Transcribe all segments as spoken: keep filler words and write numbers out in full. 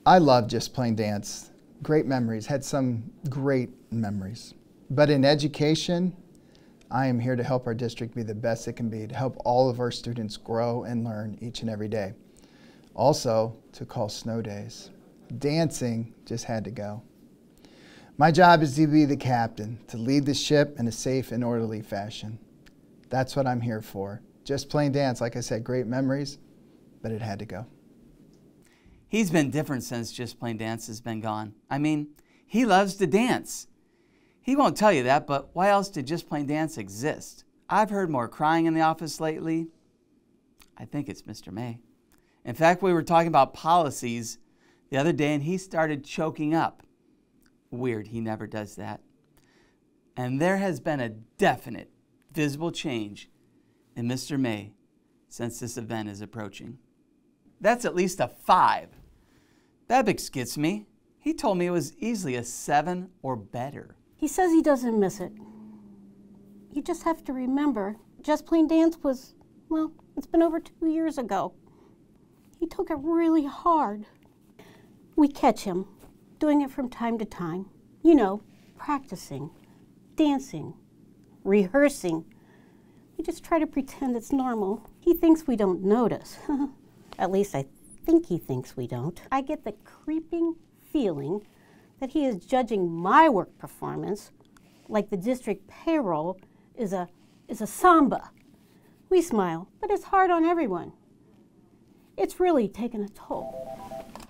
I love Just Plain Dance. Great memories, had some great memories. But in education, I am here to help our district be the best it can be, to help all of our students grow and learn each and every day. Also, to call snow days. Dancing just had to go. My job is to be the captain, to lead the ship in a safe and orderly fashion. That's what I'm here for. Just Plain Dance, like I said, great memories, but it had to go. He's been different since Just Plain Dance has been gone. I mean, he loves to dance. He won't tell you that, but why else did Just Plain Dance exist? I've heard more crying in the office lately. I think it's Mister May. In fact, we were talking about policies the other day and he started choking up. Weird, he never does that. And there has been a definite, visible change in Mister May since this event is approaching. That's at least a five. Babix gets me. He told me it was easily a seven or better. He says he doesn't miss it. You just have to remember, Just Plain Dance was, well, it's been over two years ago. He took it really hard. We catch him doing it from time to time. You know, practicing, dancing, rehearsing. We just try to pretend it's normal. He thinks we don't notice. At least I think he thinks we don't. I get the creeping feeling that he is judging my work performance like the district payroll is a, is a samba. We smile, but it's hard on everyone. It's really taken a toll.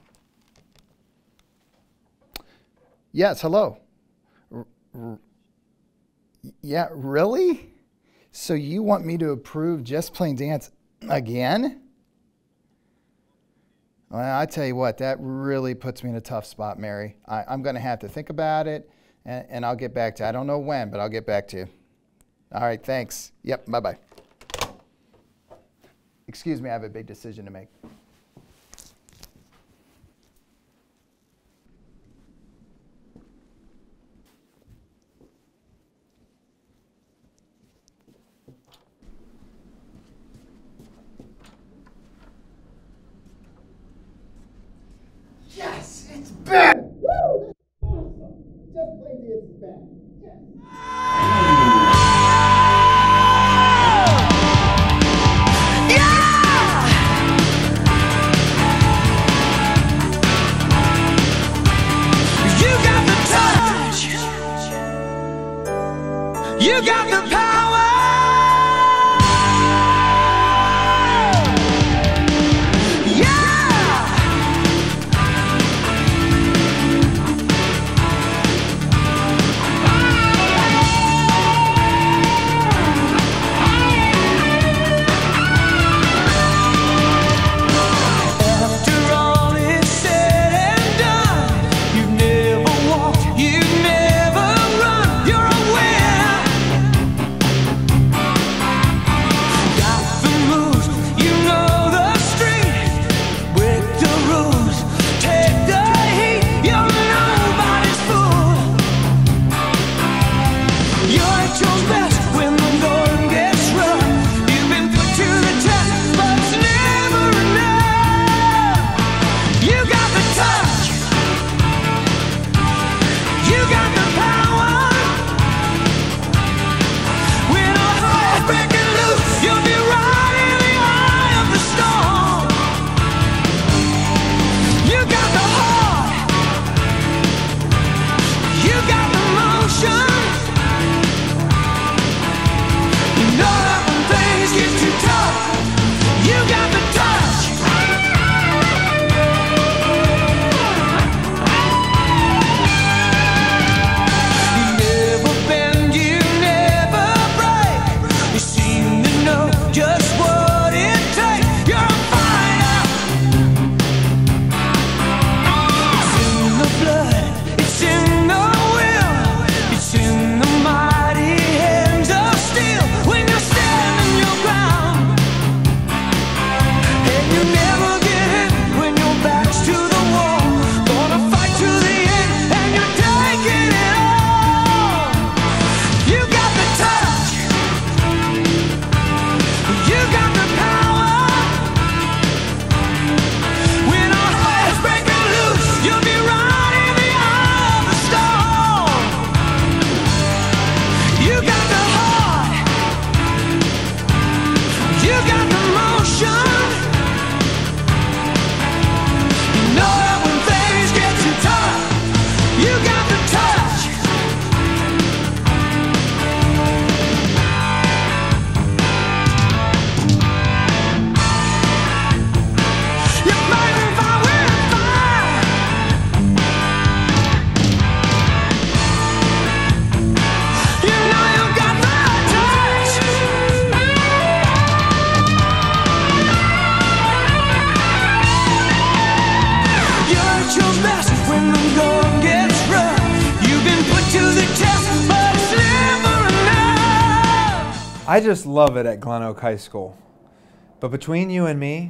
Yes, hello. R r yeah, really? So you want me to approve Just Plain Dance again? Well, I tell you what, that really puts me in a tough spot, Mary. I, I'm going to have to think about it, and, and I'll get back to you. I don't know when, but I'll get back to you. All right, thanks. Yep, bye-bye. Excuse me, I have a big decision to make. Yes, it's back! Woo! Awesome! Just Plain Dance is back. Yes. You got the touch. You got the power. I just love it at Glen Oak High School. But between you and me,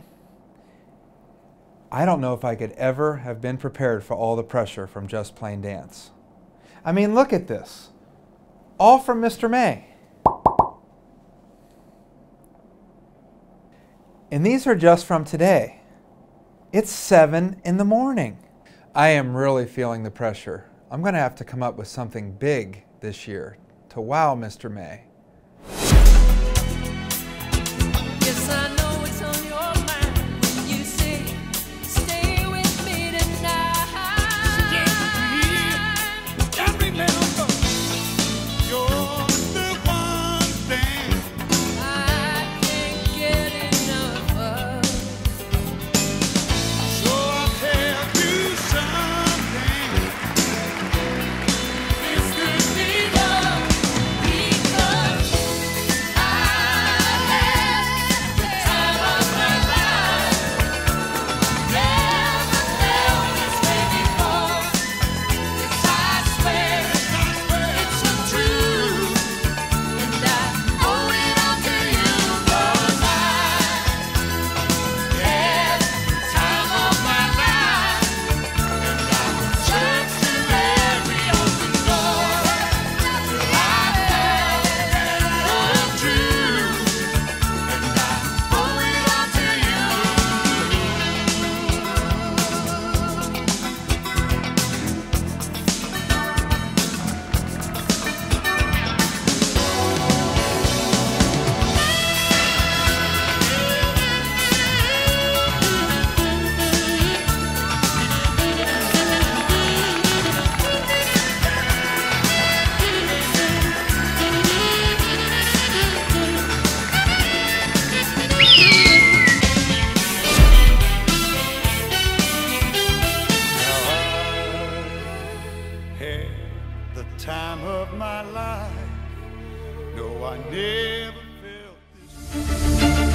I don't know if I could ever have been prepared for all the pressure from Just Plain Dance. I mean, look at this. All from Mister May. And these are just from today. It's seven in the morning. I am really feeling the pressure. I'm going to have to come up with something big this year to wow Mister May. Yes, I know it's on your mind when you say, stay with me tonight. Stay with me. Just remember, you're the one thing I can't get enough of. So I'll tell you something. This could be love because I had the time of my life. Never felt this way before. Yes, I swear it's the truth, and I owe it all to you 'cause I had the time of my life, and I searched through every open door till I found the truth, and I owe it all to you. Had the time of my life. No, I never felt this.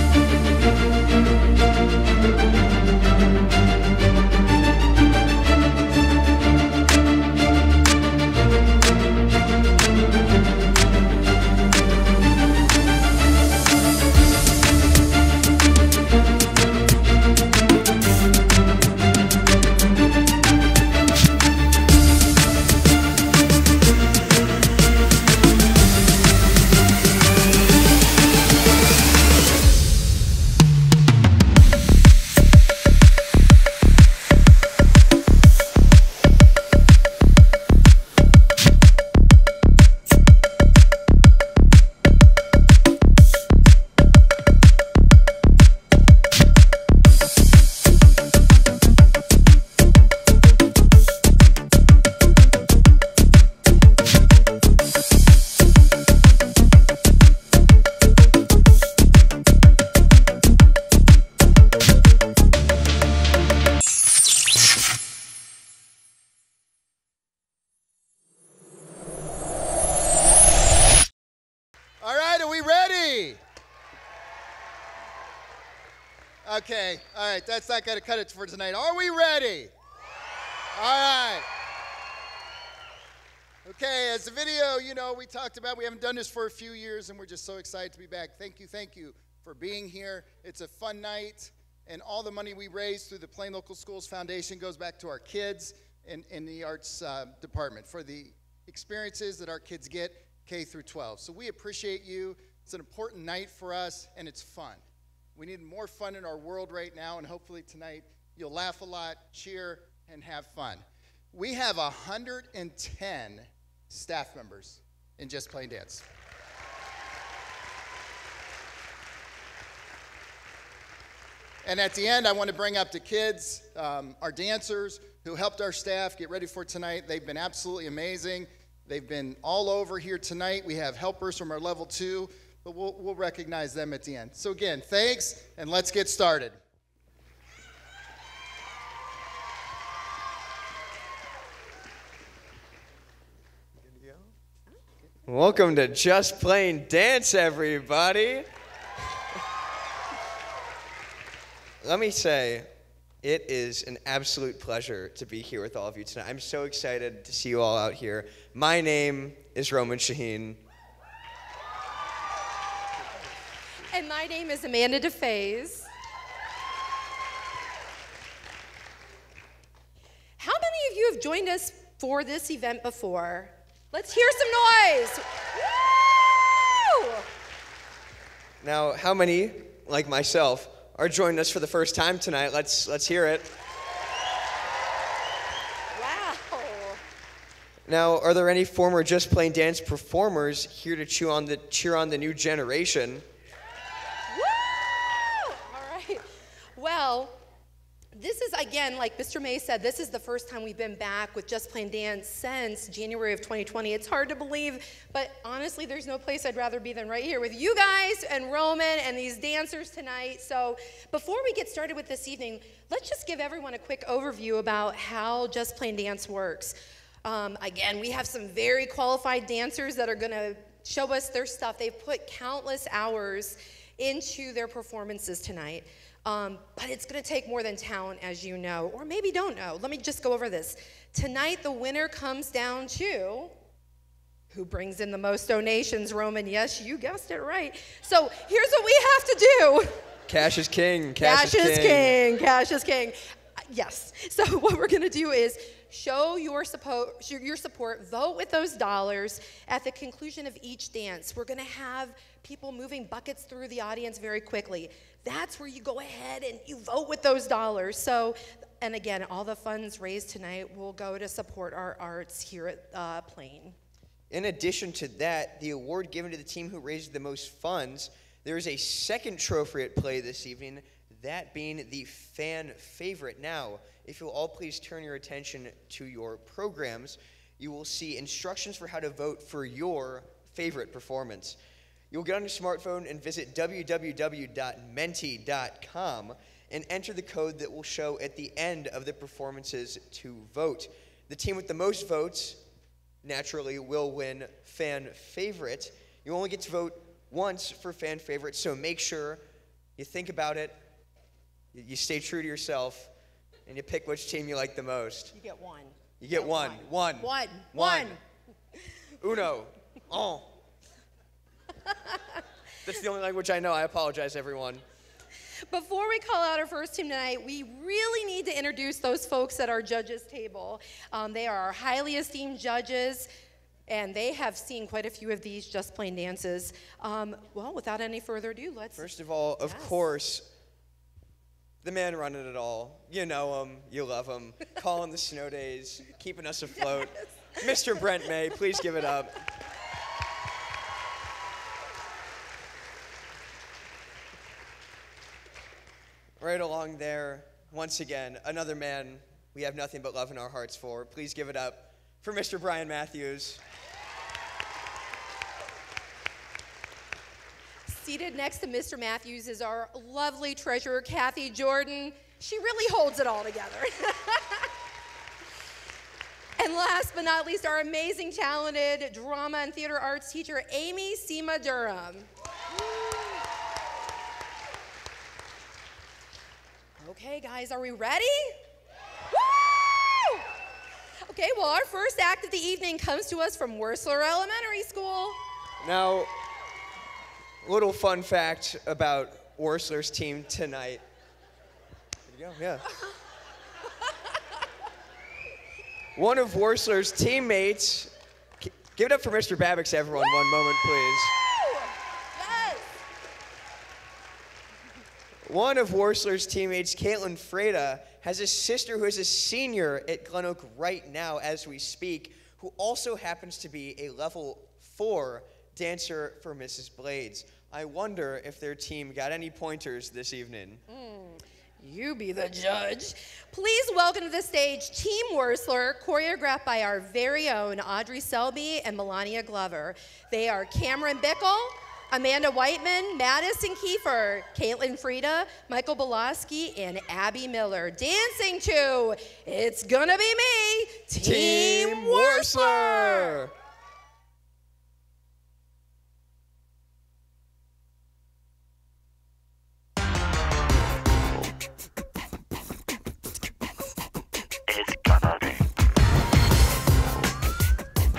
All right, are we ready? Okay, all right, that's not going to cut it for tonight. Are we ready? All right. Okay, as the video, you know, we talked about, we haven't done this for a few years, and we're just so excited to be back. Thank you, thank you for being here. It's a fun night, and all the money we raise through the Plain Local Schools Foundation goes back to our kids in, in the arts uh, department for the experiences that our kids get K through twelve. So we appreciate you. It's an important night for us, and it's fun. We need more fun in our world right now, and hopefully tonight you'll laugh a lot, cheer, and have fun. We have one hundred ten staff members in Just Plain Dance. And at the end, I want to bring up the kids, um, our dancers who helped our staff get ready for tonight. They've been absolutely amazing. They've been all over here tonight. We have helpers from our level two, but we'll, we'll recognize them at the end. So again, thanks, and let's get started. Welcome to Just Plain Dance, everybody. Let me say, it is an absolute pleasure to be here with all of you tonight. I'm so excited to see you all out here. My name is Roman Shaheen. And my name is Amanda DeFaze. How many of you have joined us for this event before? Let's hear some noise. Woo! Now, how many, like myself, are joining us for the first time tonight? Let's let's hear it. Wow. Now, are there any former Just Plain Dance performers here to cheer on the cheer on the new generation? Woo! All right. Well, this is, again, like Mister May said, this is the first time we've been back with Just Plain Dance since January of twenty twenty. It's hard to believe, but honestly, there's no place I'd rather be than right here with you guys and Roman and these dancers tonight. So before we get started with this evening, let's just give everyone a quick overview about how Just Plain Dance works. Um, again, we have some very qualified dancers that are going to show us their stuff. They've put countless hours into their performances tonight. Um, but it's going to take more than talent, as you know, or maybe don't know. Let me just go over this. Tonight, the winner comes down to who brings in the most donations. Roman, yes, you guessed it right. So here's what we have to do. Cash is king. Cash, Cash is, is king. king. Cash is king. Uh, Yes. So what we're going to do is show your support, your support, vote with those dollars. At the conclusion of each dance, we're going to have people moving buckets through the audience very quickly. That's where you go ahead and you vote with those dollars. So, and again, all the funds raised tonight will go to support our arts here at uh, Plain. In addition to that, the award given to the team who raised the most funds, there is a second trophy at play this evening, that being the fan favorite. Now, if you'll all please turn your attention to your programs, you will see instructions for how to vote for your favorite performance. You'll get on your smartphone and visit w w w dot menti dot com and enter the code that will show at the end of the performances to vote. The team with the most votes, naturally, will win fan favorite. You only get to vote once for fan favorite, so make sure you think about it, you stay true to yourself, and you pick which team you like the most. You get one. You get one. One. One. One. One. Uno. Oh. That's the only language I know. I apologize, everyone. Before we call out our first team tonight, we really need to introduce those folks at our judges table. Um, they are our highly esteemed judges, and they have seen quite a few of these Just Plain dances. Um, well, without any further ado, let's... First of all, of Yes. course, the man running it all. You know him. You love him. Calling the snow days, keeping us afloat. Yes. Mister Brent May, please give it up. Right along there, once again, another man we have nothing but love in our hearts for. Please give it up for Mister Brian Matthews. Seated next to Mister Matthews is our lovely treasurer, Kathy Jordan. She really holds it all together. And last but not least, our amazing, talented drama and theater arts teacher, Amy Seema Durham. Okay, guys, are we ready? Woo! Okay, well, our first act of the evening comes to us from Wursler Elementary School. Now, little fun fact about Wursler's team tonight. There you go, yeah. One of Wursler's teammates, give it up for Mister Babix, everyone, one moment, please. Yes. One of Wursler's teammates, Caitlin Freda, has a sister who is a senior at Glen Oak right now as we speak, who also happens to be a level four dancer for Missus Blades. I wonder if their team got any pointers this evening. Mm, you be the judge. Please welcome to the stage Team Wursler, choreographed by our very own Audrey Selby and Melania Glover. They are Cameron Bickle, Amanda Whiteman, Madison Kiefer, Caitlin Freda, Michael Belaski, and Abby Miller. Dancing to It's Gonna Be Me, Team, Team Wursler. Wursler! It's gonna be.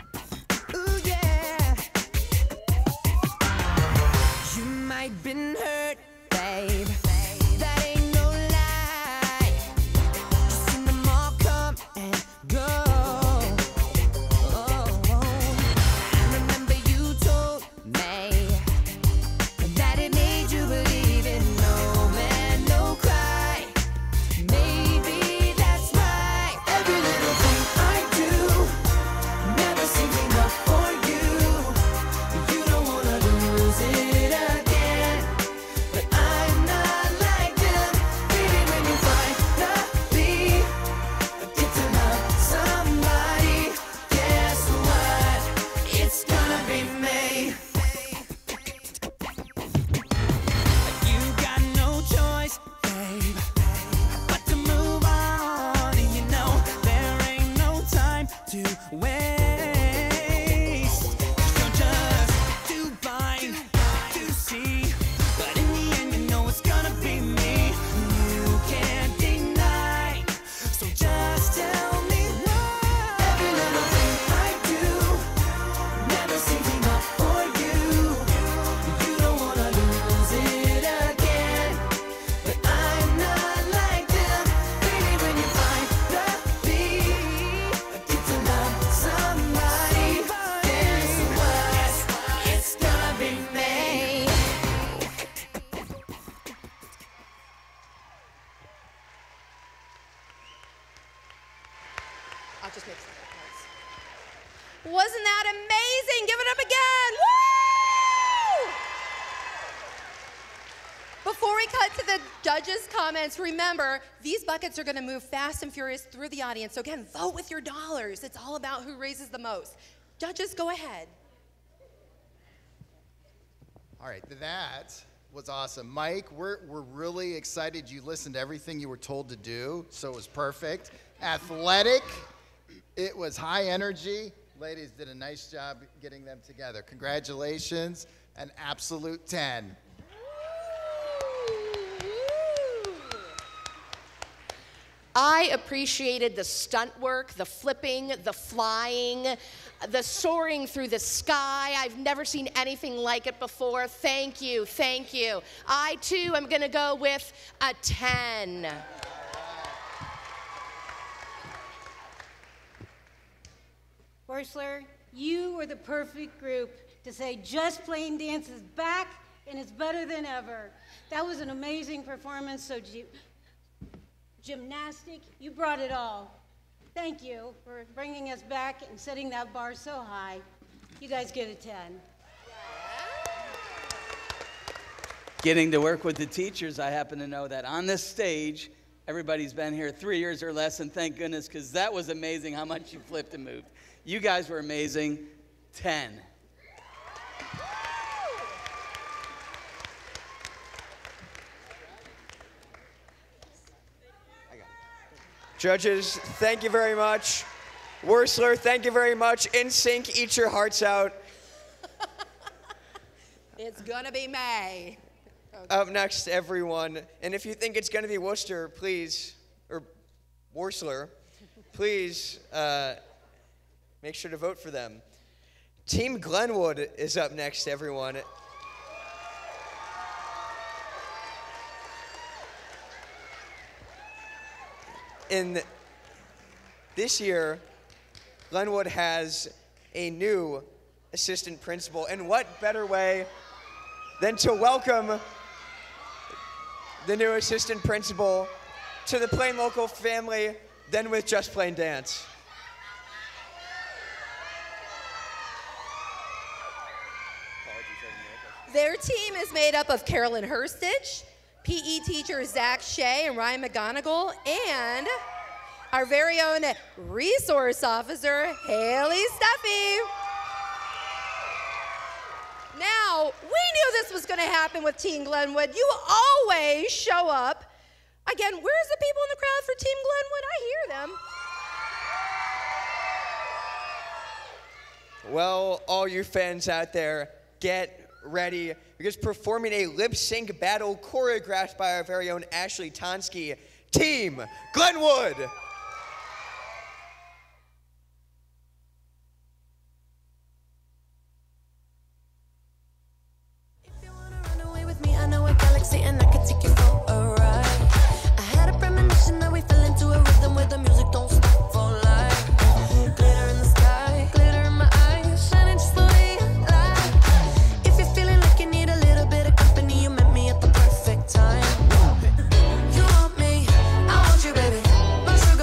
Ooh, yeah. You might been hurt. Wasn't that amazing? Give it up again. Woo! Before we cut to the judges' comments, remember, these buckets are going to move fast and furious through the audience. So again, vote with your dollars. It's all about who raises the most. Judges, go ahead. All right, that was awesome. Mike, we're, we're really excited you listened to everything you were told to do, so it was perfect. Athletic, it was high energy. Ladies did a nice job getting them together. Congratulations, an absolute ten. I appreciated the stunt work, the flipping, the flying, the soaring through the sky. I've never seen anything like it before. Thank you, thank you. I, too, am going to go with a ten. Wursler, you were the perfect group to say Just Plain Dance is back and it's better than ever. That was an amazing performance, so G gymnastic, you brought it all. Thank you for bringing us back and setting that bar so high. You guys get a ten. Getting to work with the teachers, I happen to know that on this stage, everybody's been here three years or less, and thank goodness, because that was amazing how much you flipped and moved. You guys were amazing. ten. Judges, thank you very much. Wursler, thank you very much. N Sync, eat your hearts out. It's gonna be May. Okay. Up next, everyone. And if you think it's gonna be Worcester, please, or Wursler, please uh, make sure to vote for them. Team Glenwood is up next, everyone. In this year, Glenwood has a new assistant principal, and what better way than to welcome the new assistant principal to the Plain Local family than with Just Plain Dance. Their team is made up of Carolyn Herstich, P E teacher Zach Shea and Ryan McGonigal, and our very own resource officer, Haley Steffi. Now, we knew this was gonna happen with Team Glenwood. You always show up. Again, where's the people in the crowd for Team Glenwood? I hear them. Well, all you fans out there, get ready, because performing a lip sync battle choreographed by our very own Ashley Tonsky, Team Glenwood. If you wanna run away with me, I know a galaxy and I can take you for a ride. I had a premonition that we fell into a rhythm where the music don't stop for life. Glitter in the sky, glitter in my eyes, shining just the way I like. If you're feeling like you need a little bit of company, you met me at the perfect time. You want me, I want you, baby. My sugar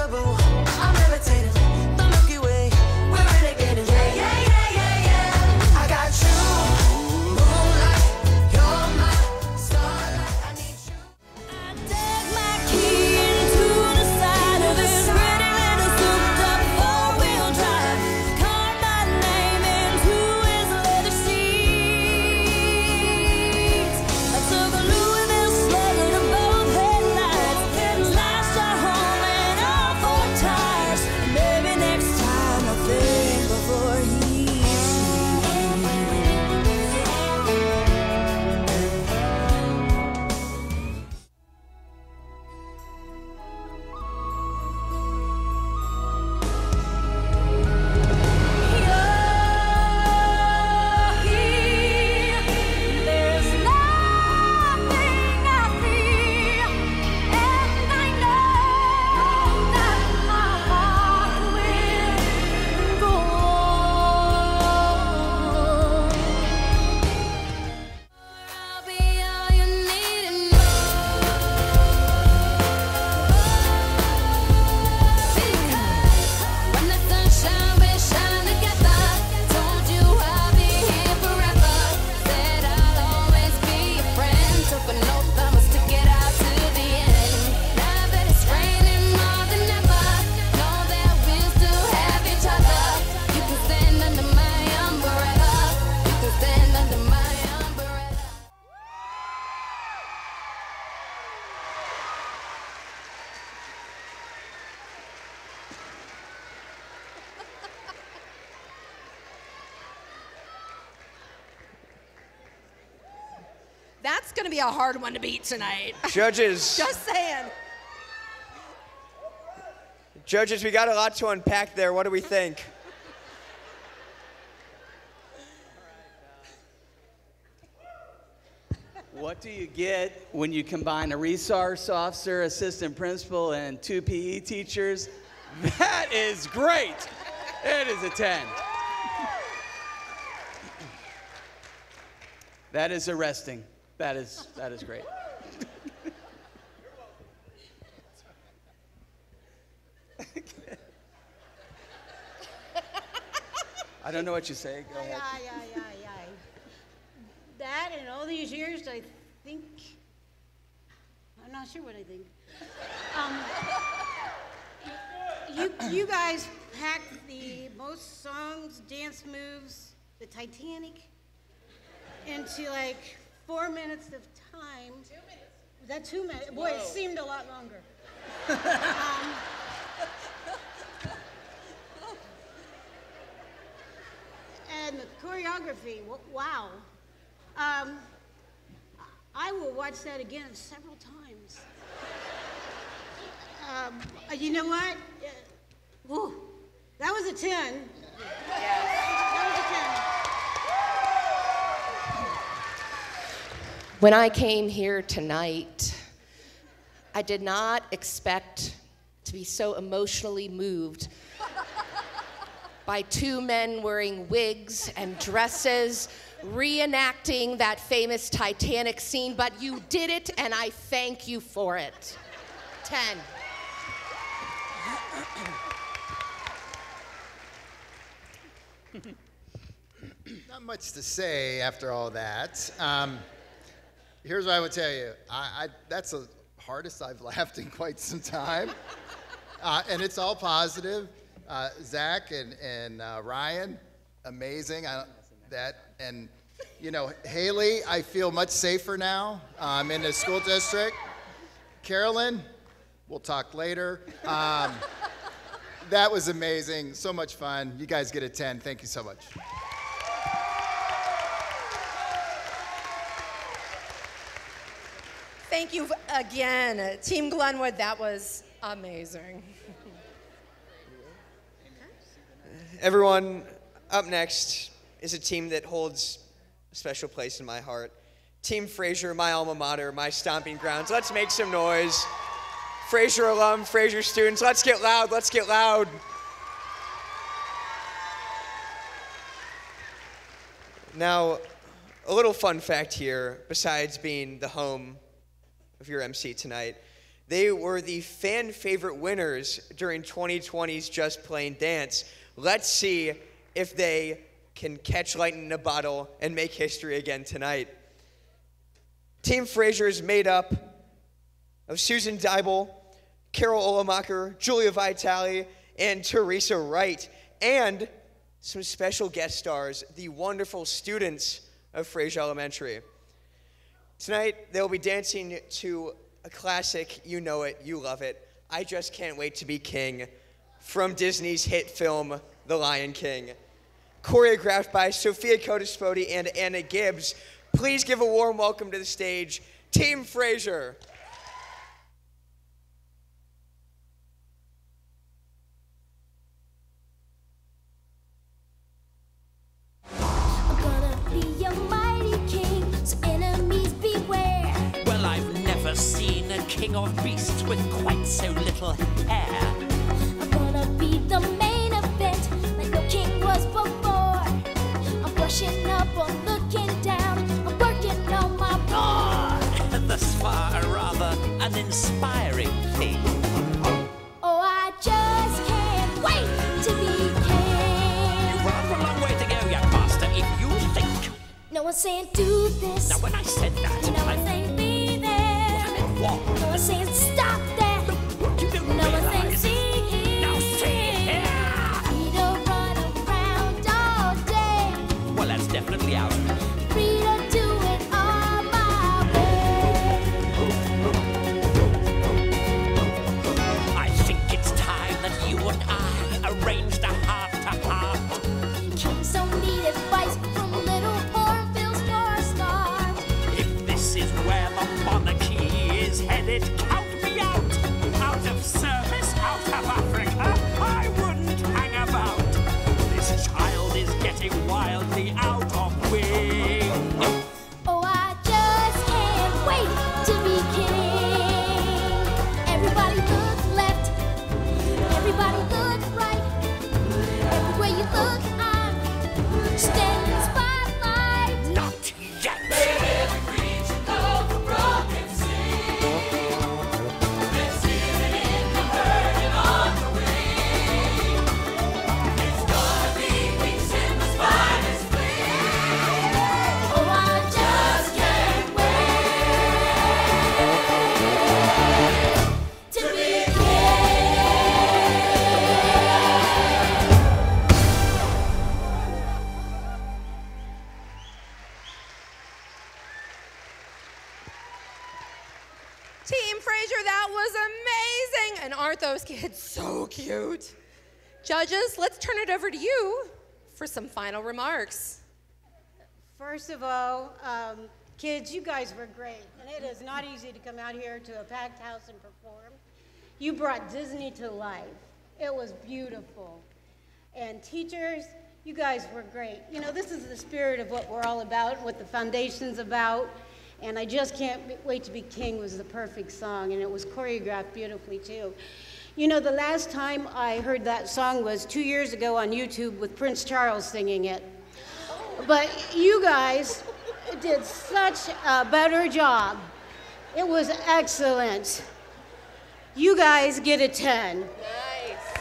That's going to be a hard one to beat tonight. Judges. Just saying. Judges, we got a lot to unpack there. What do we think? What do you get when you combine a resource officer, assistant principal, and two P E teachers? That is great. It is a ten. That is arresting. That is, that is great. I don't know what you say. Go ahead. Aye, aye, aye, aye. That and all these years, I think, I'm not sure what I think. Um, you, you guys packed the most songs, dance moves, the Titanic, into like four minutes of time. Two minutes. Was that two minutes? Boy, it seemed a lot longer. um, and the choreography, w- wow. Um, I will watch that again several times. Um, uh, you know what? Uh, whew, that was a ten. That was a ten. When I came here tonight, I did not expect to be so emotionally moved by two men wearing wigs and dresses, reenacting that famous Titanic scene, but you did it, and I thank you for it. Ten. Not much to say after all that. Um, here's what I would tell you. I, I, that's the hardest I've laughed in quite some time. Uh, and it's all positive. Uh, Zach and, and uh, Ryan, amazing. I, that and you know, Haley, I feel much safer now. I'm in the school district. Carolyn, we'll talk later. Um, that was amazing. So much fun. You guys get a ten. Thank you so much. Thank you again, Team Glenwood. That was amazing. Everyone, up next is a team that holds a special place in my heart. Team Fraser, my alma mater, my stomping grounds. Let's make some noise. Fraser alum, Fraser students, let's get loud, let's get loud. Now, a little fun fact here, besides being the home of your M C tonight, they were the fan favorite winners during twenty twenty's Just Plain Dance. Let's see if they can catch lightning in a bottle and make history again tonight. Team Fraser is made up of Susan Dybel, Carol Olemacher, Julia Vitale, and Teresa Wright, and some special guest stars, the wonderful students of Fraser Elementary. Tonight, they'll be dancing to a classic, you know it, you love it, I Just Can't Wait to Be King, from Disney's hit film, The Lion King. Choreographed by Sophia Codispoti and Anna Gibbs. Please give a warm welcome to the stage, Team Fraser. I'm gonna be a mighty king, so enemies beware. Well, I've never seen a king of beasts with quite so little hair. I'm gonna be the main event, like no king was before. I'm brushing up, I'm looking down, I'm working on my Ah, thus far, rather an inspiring king. Oh, I just can't wait to be king. You've rather a long way to go, young master, if you think. No one's saying do this. Now, when I said that, No I one's saying be there. what? No one's saying stop that. You don't No one's saying realize. see here. Now, see here. Free to run around all day. Well, that's definitely out. Free to do it all my way. I think it's time that you and I arranged a heart-to-heart. Kings don't need advice from little Orville's star star. If this it, count me out. Out of service, out of Africa, I wouldn't hang about. This child is getting wildly out of wing. Oh, I just can't wait to be king. Everybody look left, everybody look right. Everywhere you look, I'm standing spotlight. Not yet. Oh, I just can't wait to be Team Fraser, that was amazing. And aren't those kids so cute? Judges, let's turn it over to you for some final remarks. First of all, um, kids, you guys were great. And it is not easy to come out here to a packed house and perform. You brought Disney to life. It was beautiful. And teachers, you guys were great. You know, this is the spirit of what we're all about, what the foundation's about. And I Just Can't Wait to Be King was the perfect song, and it was choreographed beautifully too. You know, the last time I heard that song was two years ago on YouTube with Prince Charles singing it. But you guys did such a better job. It was excellent. You guys get a ten. Nice.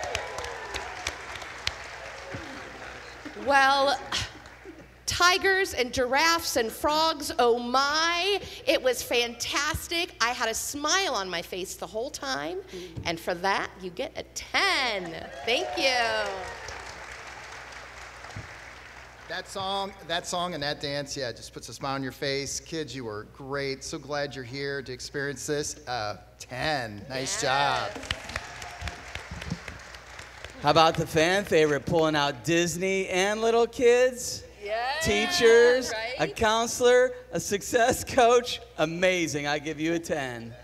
Well, tigers and giraffes and frogs, oh my, it was fantastic. I had a smile on my face the whole time, and for that, you get a ten. Thank you. That song, that song and that dance, yeah, just puts a smile on your face. Kids, you were great. So glad you're here to experience this. Uh, ten, nice job. How about the fan favorite, pulling out Disney and little kids? Yeah, Teachers, right? a counselor, a success coach. Amazing. I give you a ten.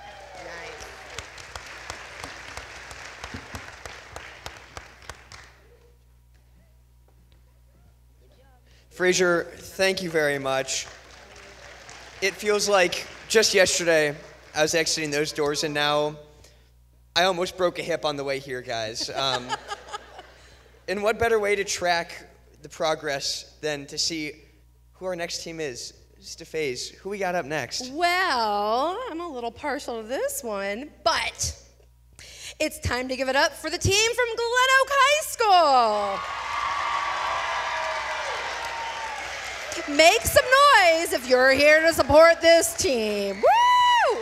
Fraser, thank you very much. It feels like just yesterday I was exiting those doors, and now I almost broke a hip on the way here, guys. Um, and what better way to track the progress than to see who our next team is? Stefface, who we got up next? Well, I'm a little partial to this one, but it's time to give it up for the team from Glen Oak High School. Make some noise if you're here to support this team. Woo!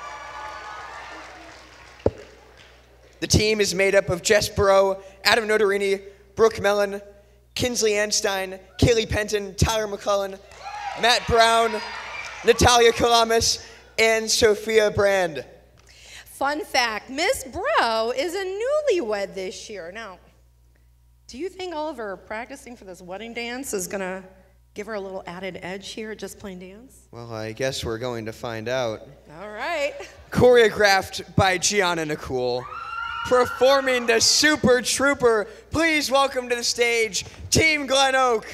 The team is made up of Jess Burrow, Adam Notarini, Brooke Mellon, Kinsley Einstein, Kaylee Penton, Tyler McCullen, Matt Brown, Natalia Kalamis, and Sophia Brand. Fun fact, Miss Bro is a newlywed this year. Now, do you think all of her practicing for this wedding dance is gonna give her a little added edge here at Just Plain Dance? Well, I guess we're going to find out. All right. Choreographed by Gianna Nicole, performing the Super Trooper. Please welcome to the stage, Team Glen Oak.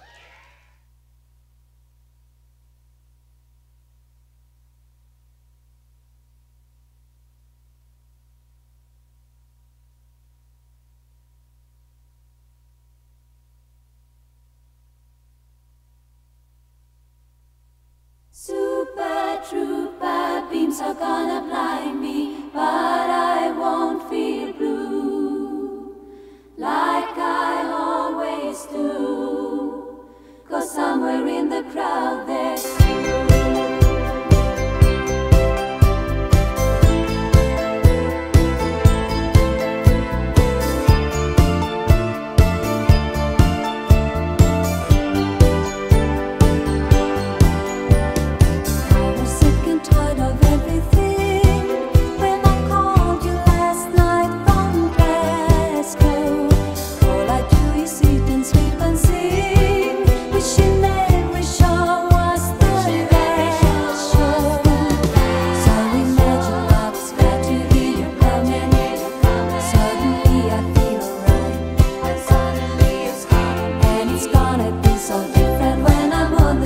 Super Trooper beams are gonna blind me, but I won't feel blue like I always do.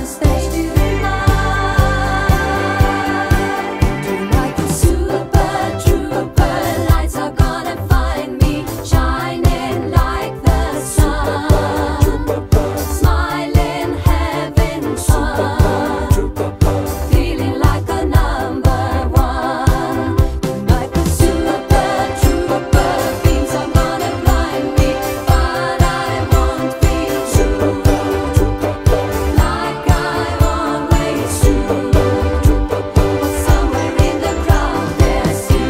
gonna stay till the night. Tonight the super trooper lights are gonna find me shining like the sun, smiling having fun, feeling like a number one. Tonight the super trooper beams are gonna blind me, but I won't feel true like I always do. But somewhere in the crowd there's you.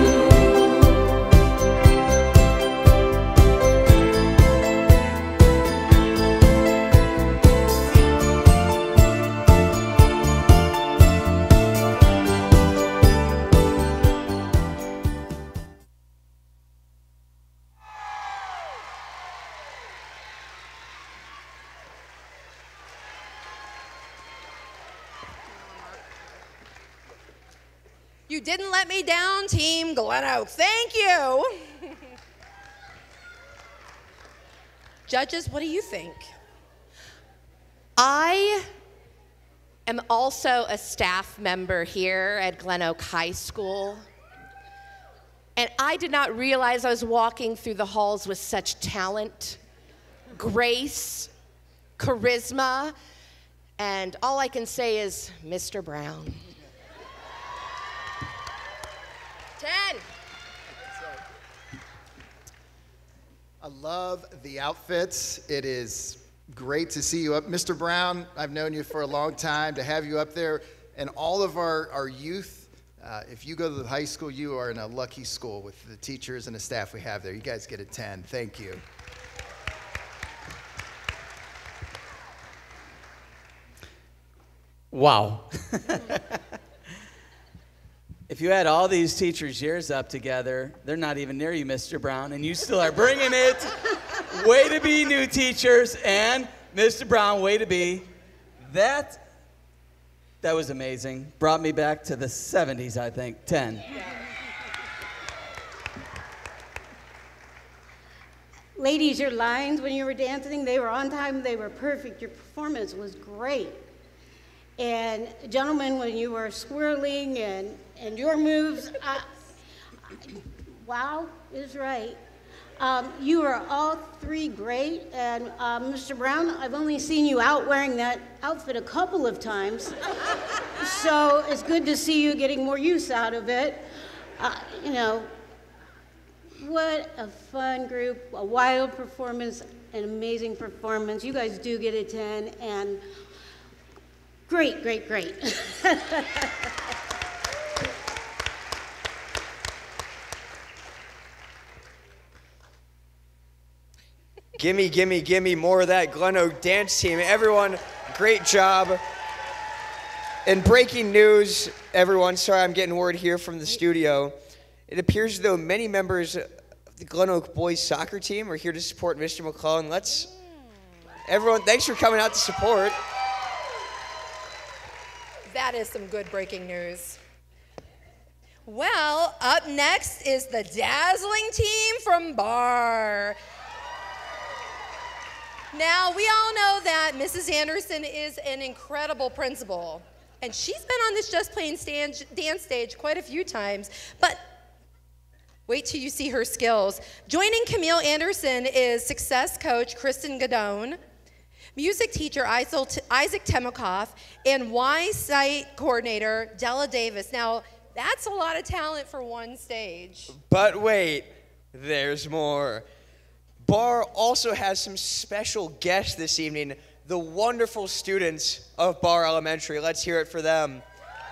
You didn't let me down, Team Glen Oak. Thank you. Judges, what do you think? I am also a staff member here at Glen Oak High School. And I did not realize I was walking through the halls with such talent, grace, charisma, and all I can say is, Mister Brown. ten. I love the outfits. It is great to see you up. Mister Brown, I've known you for a long time. To have you up there and all of our, our youth, uh, if you go to the high school, you are in a lucky school with the teachers and the staff we have there. You guys get a ten. Thank you. Wow. If you had all these teachers' years up together, they're not even near you, Mister Brown, and you still are bringing it. Way to be, new teachers, and Mister Brown, way to be. That, that was amazing. Brought me back to the seventies, I think. ten. Ladies, your lines when you were dancing, they were on time, they were perfect. Your performance was great. And gentlemen, when you were swirling and, and your moves, I, I, wow is right. Um, you are all three great. And uh, Mister Brown, I've only seen you out wearing that outfit a couple of times. So it's good to see you getting more use out of it. Uh, you know, what a fun group, a wild performance, an amazing performance. You guys do get a ten, and great, great, great. Gimme, gimme, gimme more of that Glen Oak dance team. Everyone, great job. And breaking news, everyone, sorry I'm getting word here from the studio. It appears as though many members of the Glen Oak boys soccer team are here to support Mister McClellan. Let's, everyone, thanks for coming out to support. That is some good breaking news. Well, up next is the dazzling team from Barr. Now, we all know that Missus Anderson is an incredible principal, and she's been on this Just Plain stand, dance stage quite a few times, but wait till you see her skills. Joining Camille Anderson is success coach Kristen Godone, music teacher Isaac Temokoff, and Y-Site coordinator Della Davis. Now, that's a lot of talent for one stage. But wait, there's more. Barr also has some special guests this evening, the wonderful students of Barr Elementary. Let's hear it for them.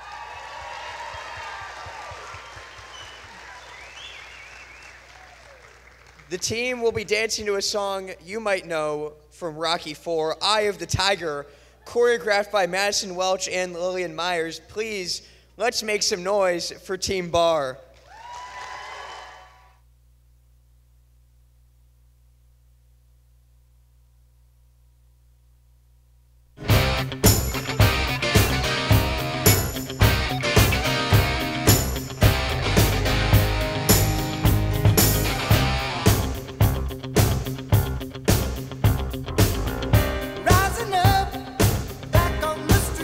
The team will be dancing to a song you might know from Rocky four, Eye of the Tiger, choreographed by Madison Welch and Lillian Myers. Please, let's make some noise for Team Barr. Rising up back on the street.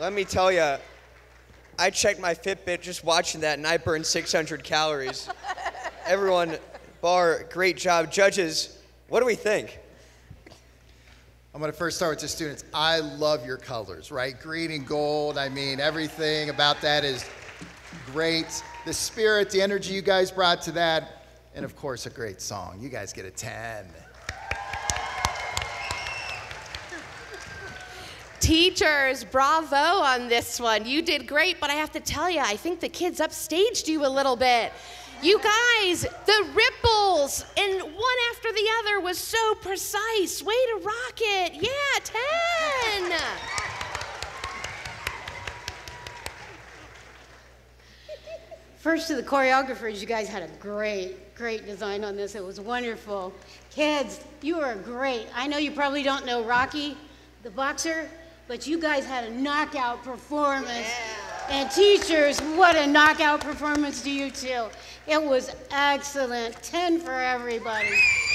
Let me tell you, I checked my Fitbit just watching that, and I burned six hundred calories. Everyone, Bar, great job. Judges, what do we think? I'm going to first start with the students. I love your colors, right? Green and gold. I mean, everything about that is great. The spirit, the energy you guys brought to that, and of course, a great song. You guys get a ten. Teachers, bravo on this one. You did great, but I have to tell you, I think the kids upstaged you a little bit. You guys, the ripples, and one after the other was so precise. Way to rock it. Yeah, ten. First to the choreographers, you guys had a great, great design on this. It was wonderful. Kids, you are great. I know you probably don't know Rocky, the boxer, but you guys had a knockout performance. Yeah. And teachers, what a knockout performance to you too. It was excellent. ten for everybody.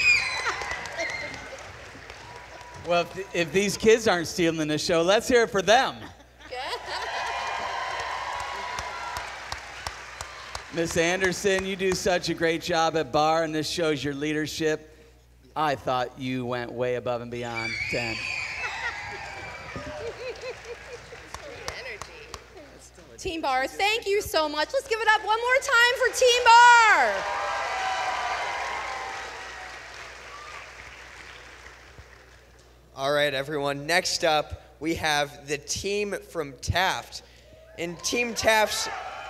Well, if, if these kids aren't stealing the show, let's hear it for them. Miss Anderson, you do such a great job at Bar, and this shows your leadership. I thought you went way above and beyond. ten. Team Bar, thank you so much. Let's give it up one more time for Team Bar. All right, everyone. Next up, we have the team from Taft. In Team Taft's,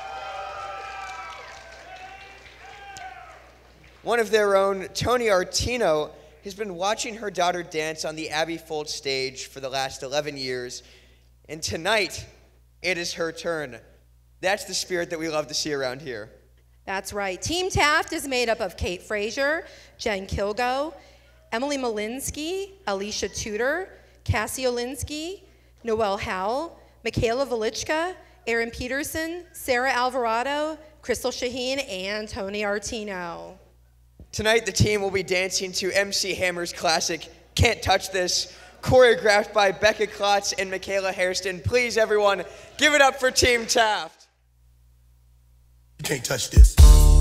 one of their own, Tony Artino, has been watching her daughter dance on the Abbey Fold stage for the last eleven years. And tonight, it is her turn. That's the spirit that we love to see around here. That's right. Team Taft is made up of Kate Frazier, Jen Kilgo, Emily Malinsky, Alicia Tudor, Cassie Olinsky, Noelle Howell, Michaela Velichka, Erin Peterson, Sarah Alvarado, Crystal Shaheen, and Tony Artino. Tonight, the team will be dancing to M C Hammer's classic, Can't Touch This, choreographed by Becca Klotz and Michaela Hairston. Please, everyone, give it up for Team Taft. You can't touch this.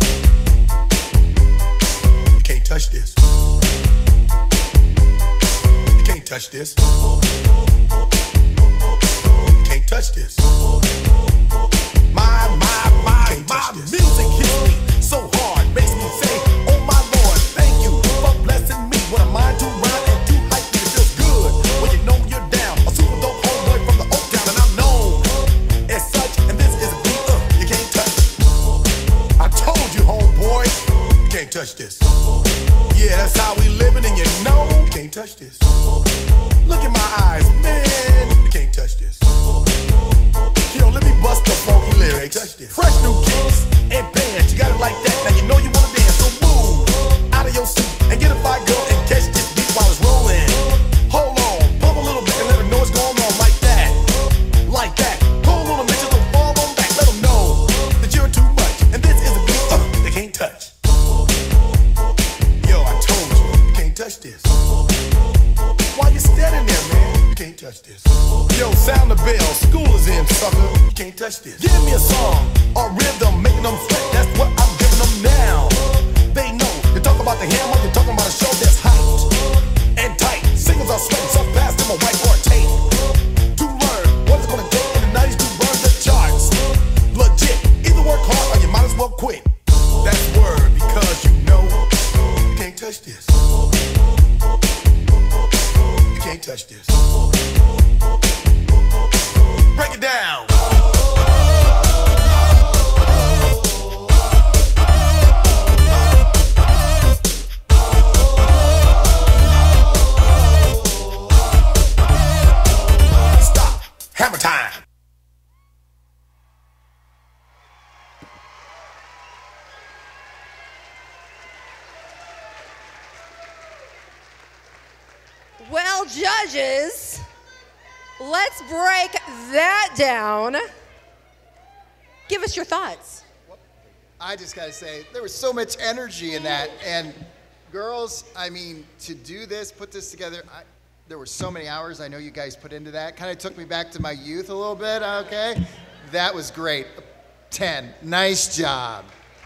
You can't touch this. You can't touch this. You can't touch this. My, my, my, my music hits me so hard, makes me say, oh my Lord, thank you for blessing me. What a mind to rhyme and to hype me. It feels good when you know you're down. A super dope homeboy from the Oak Town, and I'm known as such. And this is a beat up you can't touch. I told you, homeboy, you can't touch this. Yeah, that's how we living, and you know you can't touch this. Look in my eyes, man, you can't touch this. Yo, let me bust the funky lyrics. Fresh new kicks and bands, you got it like that. Now you know you wanna dance, so move out of your seat and get a fire girl and catch this beat while it's rolling. Hold on, pump a little bit and let them know what's going on like that, like that. Hold on a minute, just don't fall on back. Let them know that you're too much, and this is a beat uh, they can't touch. Yo, I told you, you can't touch this. Why you standing there, man? You can't touch this. Yo, sound the bell, school is in, sucker. You can't touch this. Give me a song or rhythm, making them sweat. That's what I'm giving them now. They know. You talk about the hammer, you're talking about a show that's hyped and tight. Singles are sweating so fast, them a whiteboard tape. To learn what it's gonna take in the nineties to burn the charts. Legit. Either work hard or you might as well quit. That's word because you know you can't touch this. You can't touch this. Break it down. Stop. Hammer time. Well, judges, let's break that down. Give us your thoughts. I just got to say, there was so much energy in that. And girls, I mean, to do this, put this together, I, there were so many hours I know you guys put into that. Kind of took me back to my youth a little bit, okay? That was great. ten. Nice job.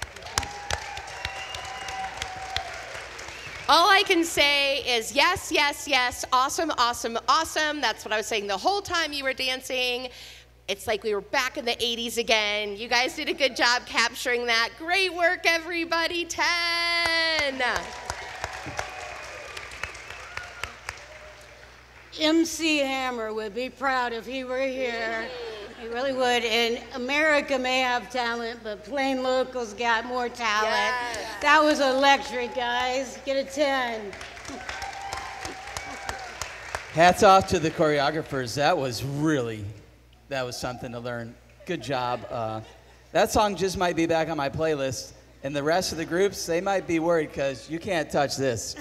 All I can say is yes, yes, yes, awesome, awesome, awesome. That's what I was saying the whole time you were dancing. It's like we were back in the eighties again. You guys did a good job capturing that. Great work, everybody. ten. M C Hammer would be proud if he were here. He really would. And America may have talent, but Plain Locals got more talent. Yes. That was electric, guys. Get a ten. Hats off to the choreographers. That was really, that was something to learn. Good job. Uh, that song just might be back on my playlist. And the rest of the groups, they might be worried because you can't touch this.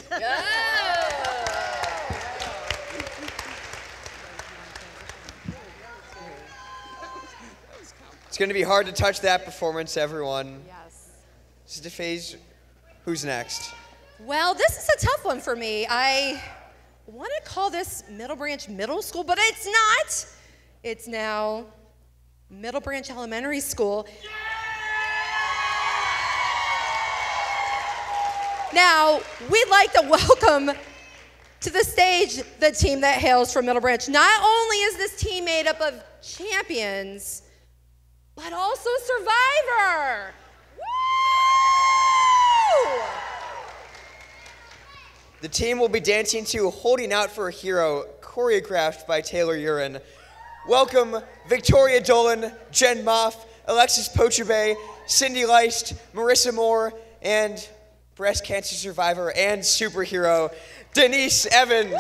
It's going to be hard to touch that performance, everyone. Yes. Sister FaZe, who's next? Well, this is a tough one for me. I want to call this Middle Branch Middle School, but it's not. It's now Middle Branch Elementary School. Now, we'd like to welcome to the stage the team that hails from Middle Branch. Not only is this team made up of champions, but also Survivor. Woo! The team will be dancing to Holding Out for a Hero, choreographed by Taylor Urin. Welcome Victoria Dolan, Jen Moff, Alexis Pochubay, Cindy Leist, Marissa Moore, and breast cancer survivor and superhero, Denise Evans.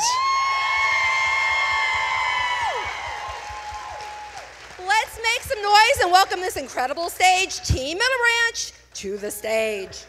Let's make some noise and welcome this incredible stage, Team Middle Branch, to the stage.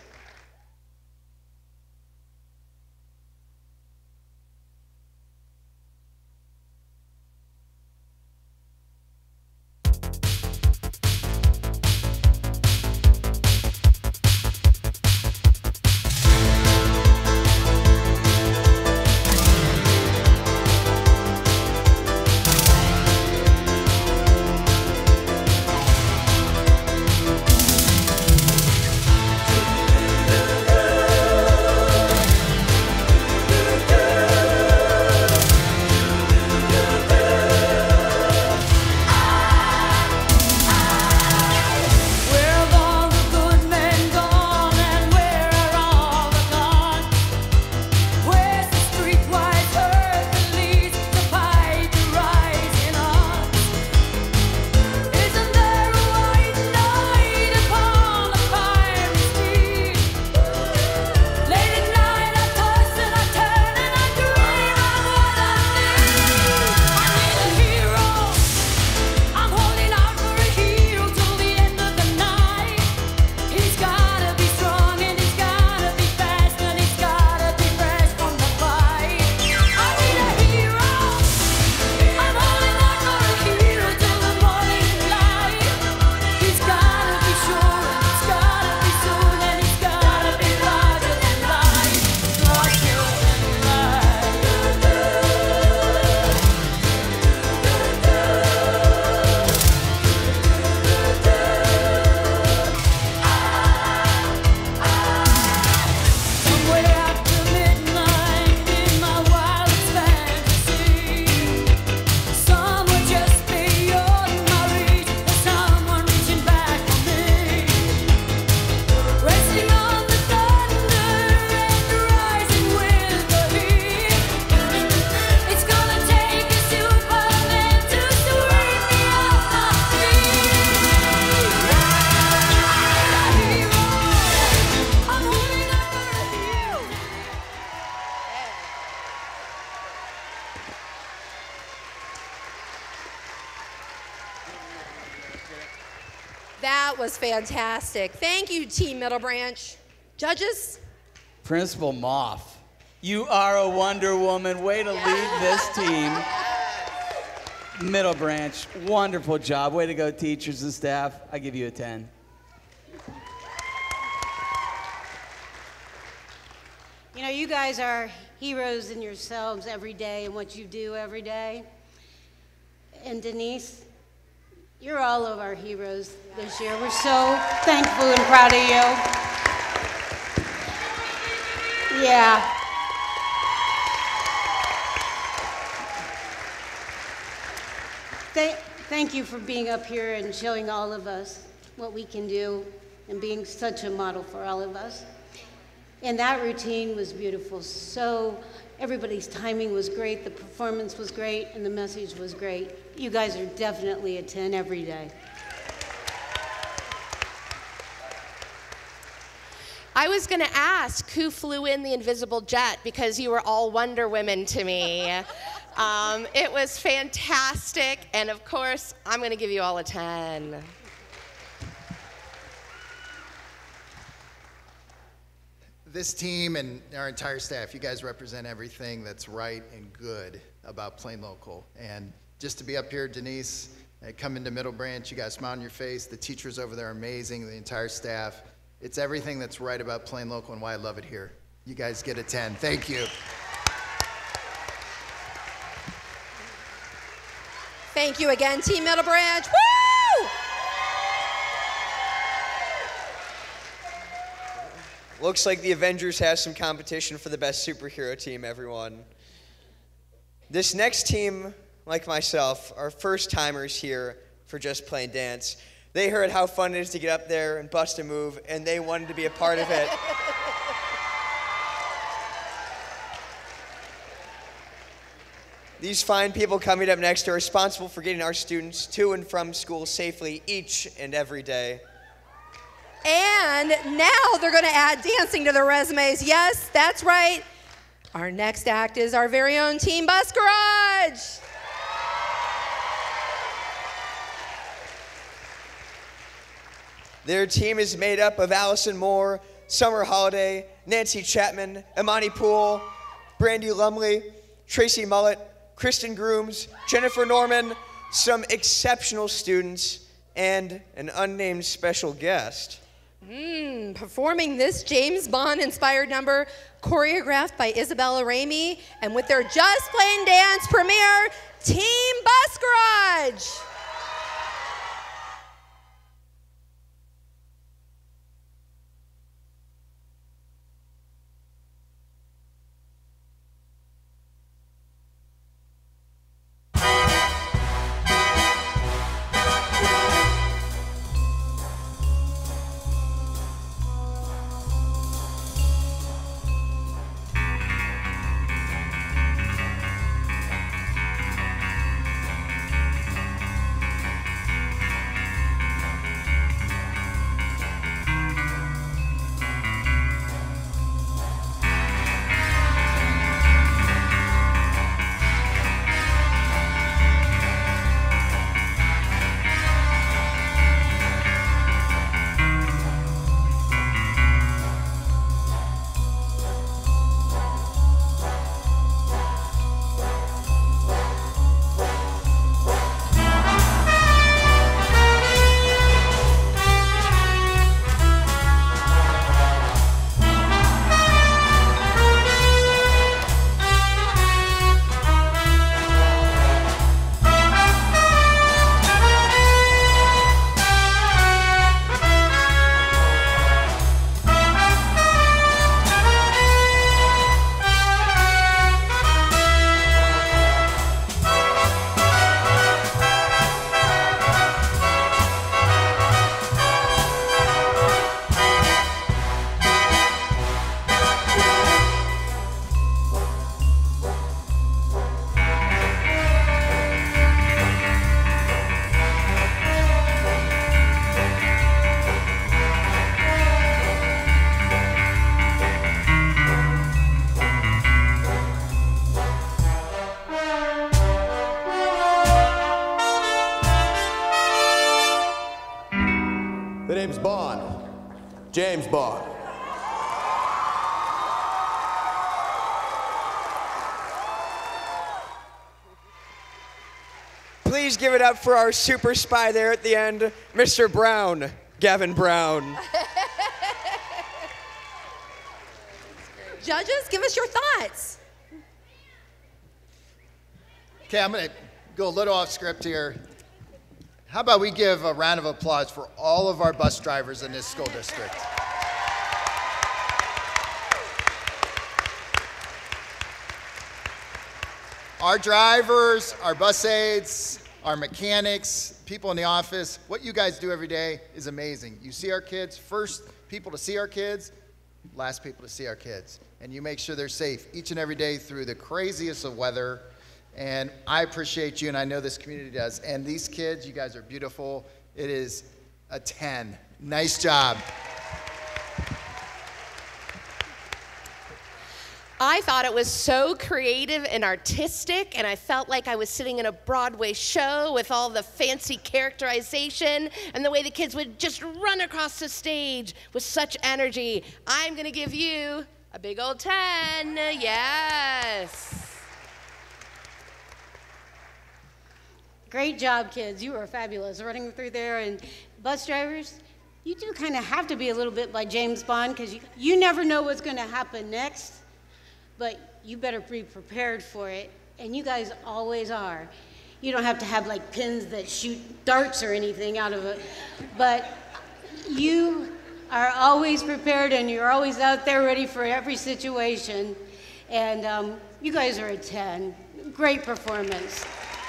That was fantastic. Thank you, Team Middle Branch. Judges? Principal Moff, you are a Wonder Woman. Way to lead this team. Middle Branch, wonderful job. Way to go, teachers and staff. I give you a ten. You know, you guys are heroes in yourselves every day and what you do every day. And Denise, you're all of our heroes this year. We're so thankful and proud of you. Yeah. Thank, thank you for being up here and showing all of us what we can do and being such a model for all of us. And that routine was beautiful. So everybody's timing was great, the performance was great, and the message was great. You guys are definitely a ten every day. I was going to ask who flew in the invisible jet because you were all Wonder Women to me. Um, it was fantastic, and of course, I'm going to give you all a ten. This team and our entire staff, you guys represent everything that's right and good about Plain Local. And just to be up here, Denise, uh, come into Middle Branch, you got a smile on your face. The teachers over there are amazing, the entire staff. It's everything that's right about Plain Local and why I love it here. You guys get a ten. Thank you. Thank you again, Team Middle Branch. Woo! Looks like the Avengers has some competition for the best superhero team, everyone. This next team, like myself, are first-timers here for Just Plain Dance. They heard how fun it is to get up there and bust a move, and they wanted to be a part of it. These fine people coming up next are responsible for getting our students to and from school safely each and every day. And now they're going to add dancing to their resumes. Yes, that's right. Our next act is our very own Team Bus Garage. Their team is made up of Allison Moore, Summer Holiday, Nancy Chapman, Imani Poole, Brandy Lumley, Tracy Mullet, Kristen Grooms, Jennifer Norman, some exceptional students, and an unnamed special guest. Mm, performing this James Bond-inspired number, choreographed by Isabella Ramey, and with their Just Plain Dance premiere, Team Bus Garage. The name's Bond. James Bond. Please give it up for our super spy there at the end, Mister Brown, Gavin Brown. Judges, give us your thoughts. Okay, I'm going to go a little off script here. How about we give a round of applause for all of our bus drivers in this school district? Our drivers, our bus aides, our mechanics, people in the office, what you guys do every day is amazing. You see our kids, first people to see our kids, last people to see our kids. And you make sure they're safe each and every day through the craziest of weather. And I appreciate you, and I know this community does. And these kids, you guys are beautiful. It is a ten. Nice job. I thought it was so creative and artistic, and I felt like I was sitting in a Broadway show with all the fancy characterization and the way the kids would just run across the stage with such energy. I'm gonna give you a big old ten, yes. Great job, kids. You were fabulous running through there. And bus drivers, you do kind of have to be a little bit like James Bond because you, you never know what's going to happen next, but you better be prepared for it. And you guys always are. You don't have to have like pins that shoot darts or anything out of it, but you are always prepared and you're always out there ready for every situation. And um, you guys are a ten. Great performance.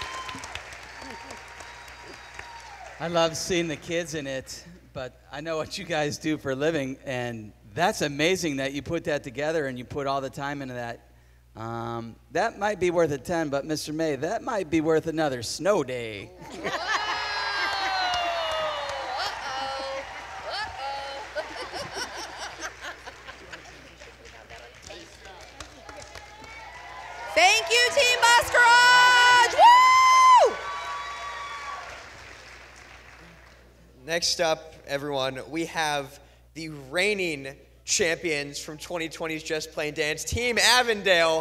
I love seeing the kids in it, but I know what you guys do for a living, and that's amazing that you put that together and you put all the time into that. Um, that might be worth a ten, but Mister May, that might be worth another snow day. Thank you, Team Bus Garage! Woo! Next up, everyone, we have the reigning champions from twenty twenty's Just Plain Dance, Team Avondale.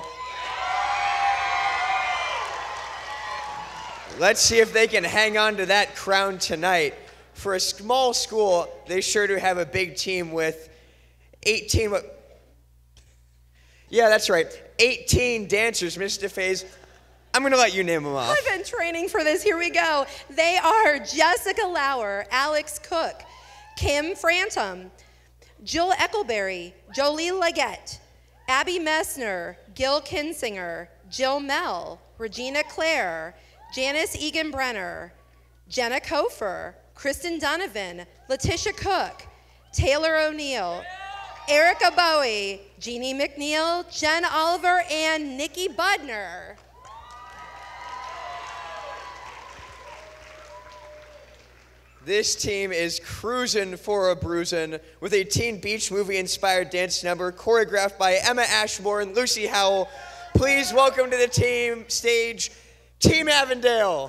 Let's see if they can hang on to that crown tonight. For a small school, they sure do have a big team with eighteen, yeah, that's right, eighteen dancers. Miss DeFaze, I'm gonna let you name them off. I've been training for this. Here we go. They are Jessica Lauer, Alex Cook, Kim Frantum, Jill Eckleberry, Jolie Leggett, Abby Messner, Gil Kinsinger, Jill Mell, Regina Clare, Janice Egan Brenner, Jenna Kofer, Kristen Donovan, Letitia Cook, Taylor O'Neill, Erica Bowie, Jeannie McNeil, Jen Oliver, and Nikki Budner. This team is cruising for a bruising with a Teen Beach Movie-inspired dance number choreographed by Emma Ashmore and Lucy Howell. Please welcome to the team stage, Team Avondale.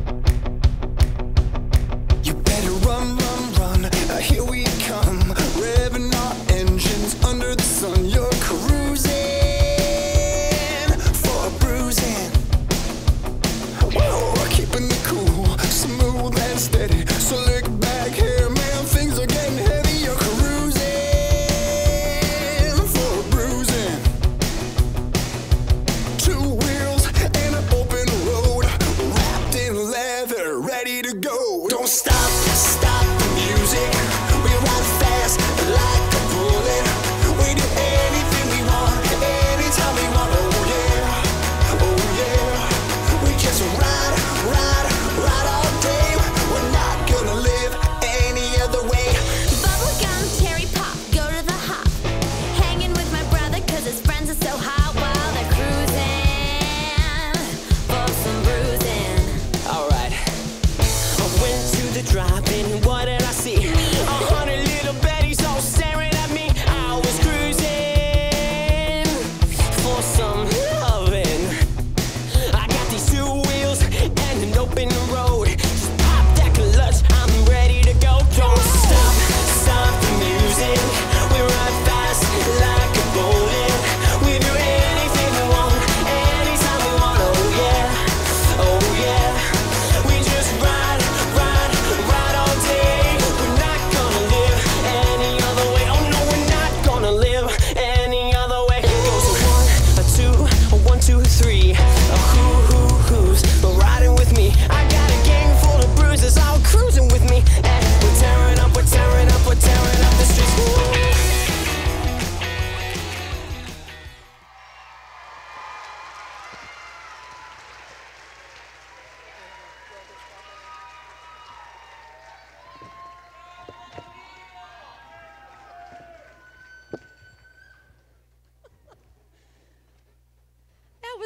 You better run, run, run. Uh, here we come. Ready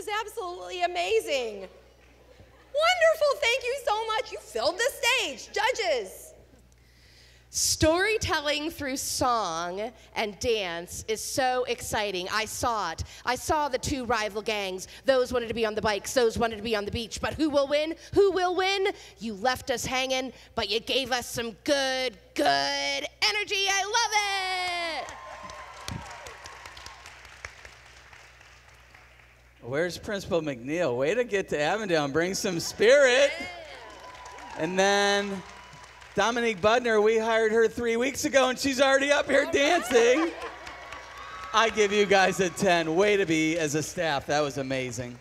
was absolutely amazing. Wonderful, thank you so much. You filled the stage. Judges. Storytelling through song and dance is so exciting. I saw it. I saw the two rival gangs. Those wanted to be on the bikes, those wanted to be on the beach. But who will win? Who will win? You left us hanging, but you gave us some good, good energy. I love it. Where's Principal McNeil? Way to get to Avondale and bring some spirit. And then Dominique Budner, we hired her three weeks ago, and she's already up here dancing. I give you guys a ten. Way to be as a staff. That was amazing.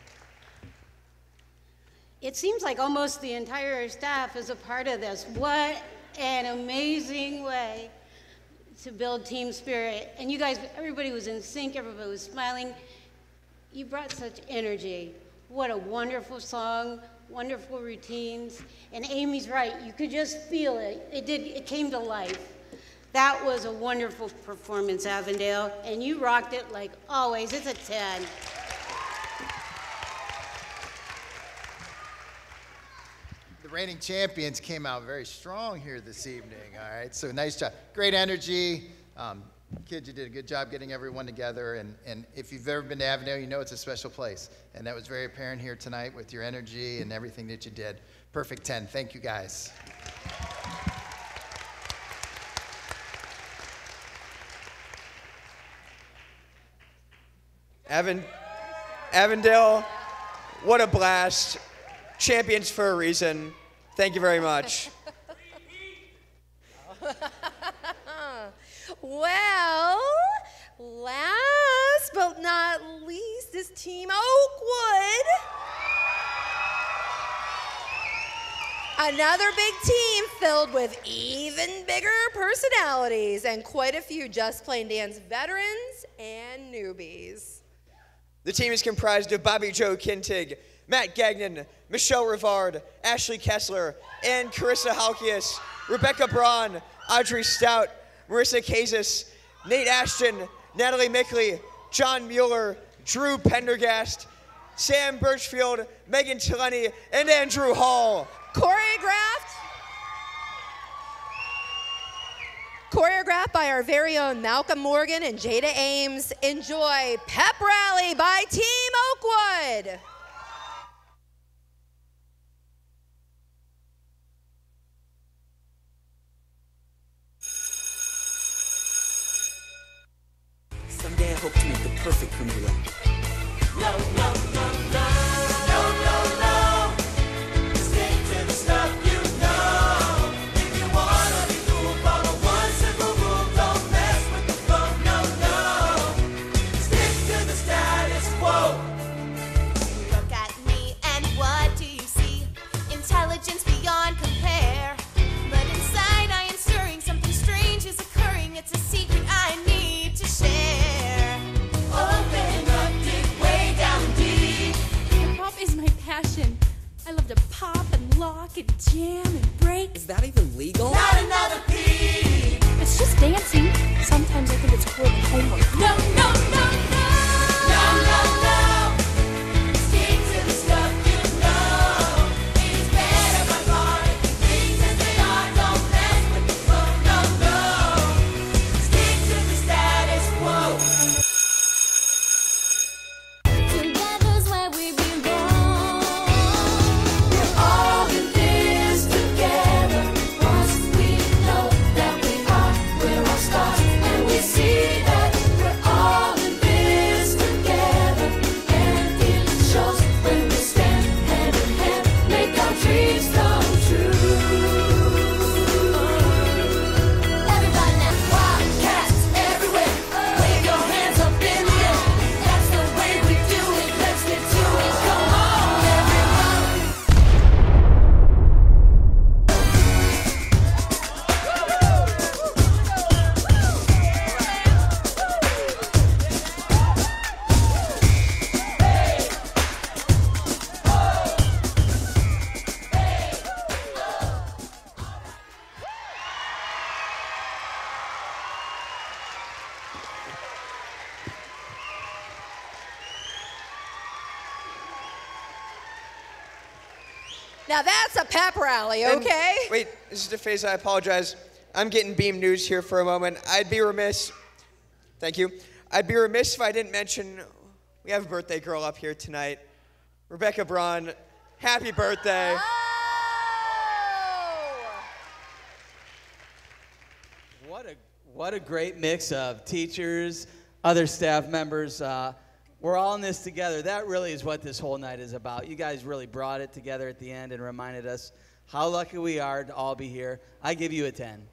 It seems like almost the entire staff is a part of this. What an amazing way to build team spirit. And you guys, everybody was in sync, everybody was smiling. You brought such energy. What a wonderful song, wonderful routines. And Amy's right, you could just feel it. It did, it came to life. That was a wonderful performance, Avondale, and you rocked it like always. It's a ten. The reigning champions came out very strong here this evening, all right? So nice job. Great energy. Um, kids, you did a good job getting everyone together, and, and if you've ever been to Avondale, you know it's a special place. And that was very apparent here tonight with your energy and everything that you did. Perfect ten. Thank you, guys. Avon, Avondale, what a blast. Champions for a reason. Thank you very much. Well, last but not least is Team Oakwood. Another big team filled with even bigger personalities and quite a few Just Plain Dance veterans and newbies. The team is comprised of Bobby Joe Kintig, Matt Gagnon, Michelle Rivard, Ashley Kessler, and Carissa Halkias, Rebecca Braun, Audrey Stout, Marissa Kazis, Nate Ashton, Natalie Mickley, John Mueller, Drew Pendergast, Sam Birchfield, Megan Tilleni, and Andrew Hall. Choreographed, choreographed by our very own Malcolm Morgan and Jada Ames. Enjoy Pep Rally by Team Oakwood. Someday I hope to make the perfect creme brulee. No, no, no, no. No, no, no. Stick to the stuff you know. If you wanna be cool, follow one simple rule. Don't mess with the flow, no, no. Stick to the status quo. Now that's a pep rally, And- okay? wait, Mister DeFace, I apologize. I'm getting beam news here for a moment. I'd be remiss, thank you. I'd be remiss if I didn't mention we have a birthday girl up here tonight. Rebecca Braun, happy birthday. What a what a great mix of teachers, other staff members. Uh, we're all in this together. That really is what this whole night is about. You guys really brought it together at the end and reminded us how lucky we are to all be here. I give you a ten.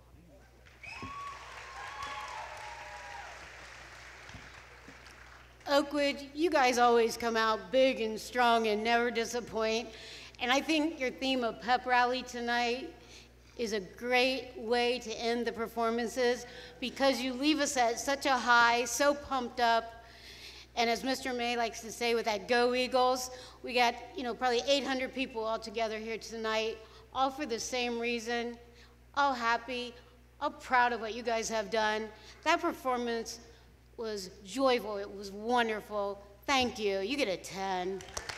Oakwood, you guys always come out big and strong and never disappoint. And I think your theme of pep rally tonight is a great way to end the performances because you leave us at such a high, so pumped up. And as Mister May likes to say with that Go Eagles, we got, you know, probably eight hundred people all together here tonight, all for the same reason, all happy, all proud of what you guys have done. That performance was joyful. It was wonderful. Thank you. You get a ten.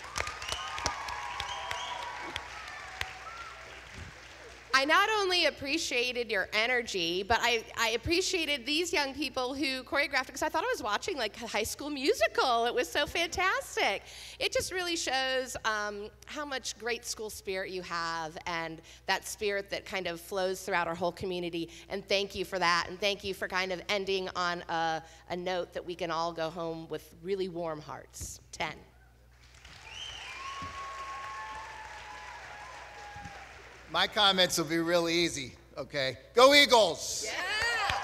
I not only appreciated your energy, but I, I appreciated these young people who choreographed it because I thought I was watching like a High School Musical. It was so fantastic. It just really shows um, how much great school spirit you have and that spirit that kind of flows throughout our whole community. And thank you for that. And thank you for kind of ending on a, a note that we can all go home with really warm hearts. ten. My comments will be really easy, okay? Go Eagles! Yeah!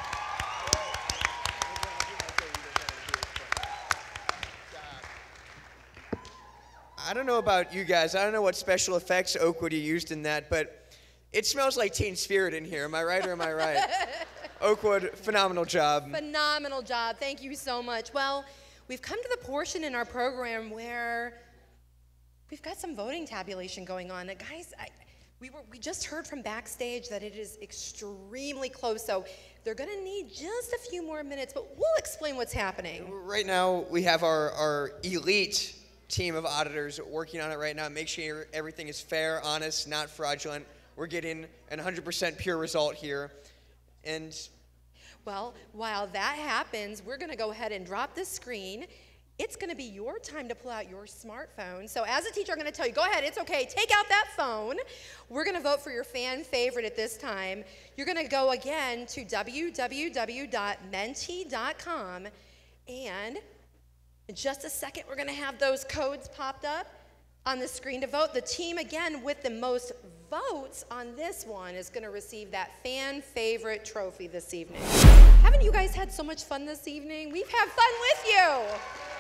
I don't know about you guys. I don't know what special effects Oakwood you used in that, but it smells like Teen Spirit in here. Am I right or am I right? Oakwood, phenomenal job. Phenomenal job. Thank you so much. Well, we've come to the portion in our program where we've got some voting tabulation going on. And guys, I, we, were, we just heard from backstage that it is extremely close, so they're going to need just a few more minutes, but we'll explain what's happening. Right now, we have our, our elite team of auditors working on it right now. Make sure everything is fair, honest, not fraudulent. We're getting an one hundred percent pure result here. And well, while that happens, we're going to go ahead and drop this screen. It's going to be your time to pull out your smartphone. So as a teacher, I'm going to tell you, go ahead, it's okay, take out that phone. We're going to vote for your fan favorite at this time. You're going to go again to w w w dot menti dot com, and in just a second, we're going to have those codes popped up on the screen to vote. The team, again, with the most votes on this one is going to receive that fan favorite trophy this evening. Haven't you guys had so much fun this evening? We've had fun with you.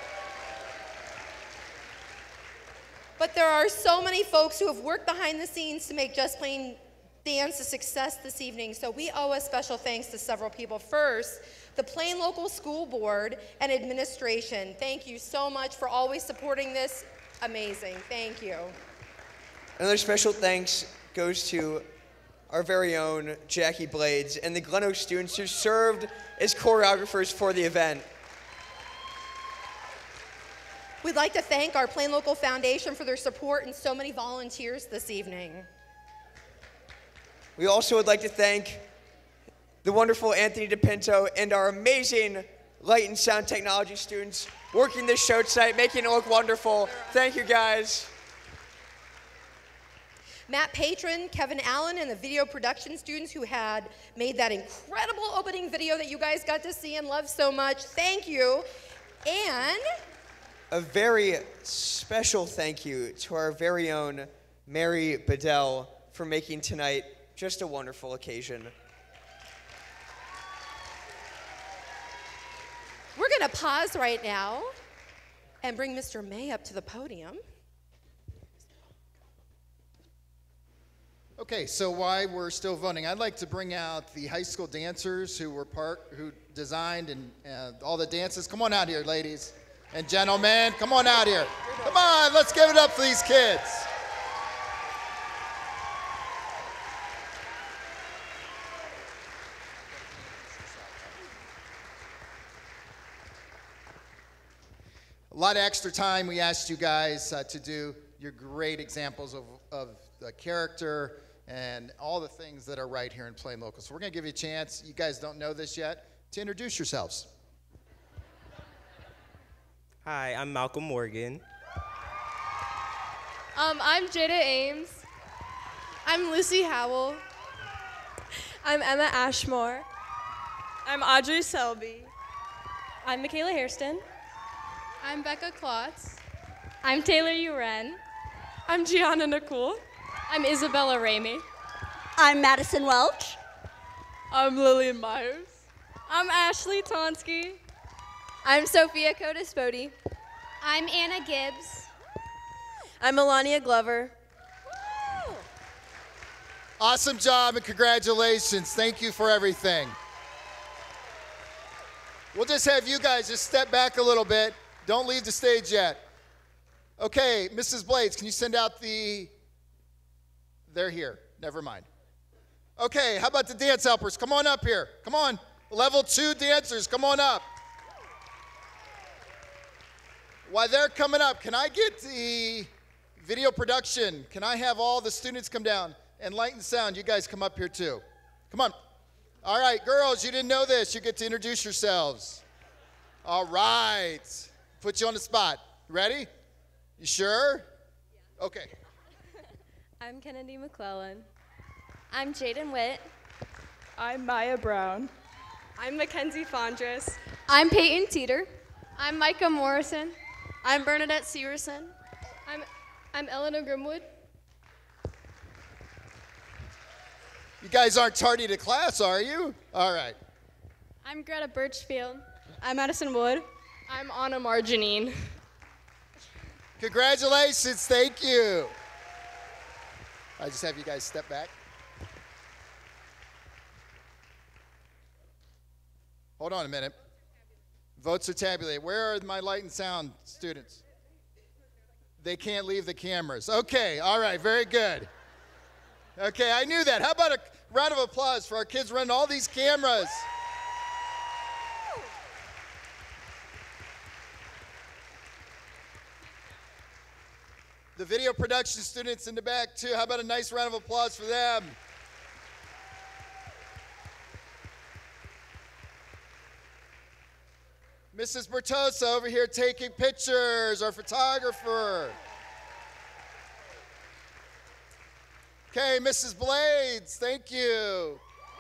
But there are so many folks who have worked behind the scenes to make Just Plain Dance a success this evening, so we owe a special thanks to several people. First, the Plain Local School Board and Administration. Thank you so much for always supporting this. Amazing. Thank you. another special thanks goes to our very own Jackie Blades and the Glen Oaks students who served as choreographers for the event. We'd like to thank our Plain Local Foundation for their support and so many volunteers this evening. We also would like to thank the wonderful Anthony DePinto and our amazing light and sound technology students working this show tonight, making it look wonderful. Thank you, guys. Matt Patron, Kevin Allen, and the video production students who had made that incredible opening video that you guys got to see and love so much. Thank you. And a very special thank you to our very own Mary Bedell for making tonight just a wonderful occasion. we're going to pause right now and bring Mister May up to the podium. Okay, so while we're still voting, I'd like to bring out the high school dancers who were part, who designed and uh, all the dances. Come on out here, ladies and gentlemen. Come on out here. Come on, let's give it up for these kids. A lot of extra time we asked you guys uh, to do. you're great examples of, of the character and all the things that are right here in Plain Local. So we're going to give you a chance, you guys don't know this yet, to introduce yourselves. Hi, I'm Malcolm Morgan. Um, I'm Jada Ames. I'm Lucy Howell. I'm Emma Ashmore. I'm Audrey Selby. I'm Michaela Hairston. I'm Becca Klotz. I'm Taylor Uren. I'm Gianna Nicole. I'm Isabella Ramey. I'm Madison Welch. I'm Lillian Myers. I'm Ashley Tonsky. I'm Sophia Codispodi. I'm Anna Gibbs. I'm Melania Glover. Awesome job and congratulations. Thank you for everything. We'll just have you guys just step back a little bit. Don't leave the stage yet. Okay, Missus Blades, can you send out the, they're here, never mind. Okay, how about the dance helpers? Come on up here, come on. Level two dancers, come on up. While they're coming up, can I get the video production? Can I have all the students come down? And light and sound, you guys come up here too. Come on. All right, girls, you didn't know this. You get to introduce yourselves. All right. Put you on the spot. Ready? You sure? Yeah. Okay. I'm Kennedy McClellan. I'm Jaden Witt. I'm Maya Brown. I'm Mackenzie Fondras. I'm Peyton Teeter. I'm Micah Morrison. I'm Bernadette Severson. I'm, I'm Eleanor Grimwood. You guys aren't tardy to class, are you? All right. I'm Greta Birchfield. I'm Madison Wood. I'm Anna Marjanine. Congratulations, thank you. I just have you guys step back. Hold on a minute. Votes are tabulated. Where are my light and sound students? They can't leave the cameras. Okay, all right, very good. Okay, I knew that. How about a round of applause for our kids running all these cameras? The video production students in the back too. How about a nice round of applause for them? Missus Bertosa over here taking pictures, our photographer. Okay, Missus Blades, thank you.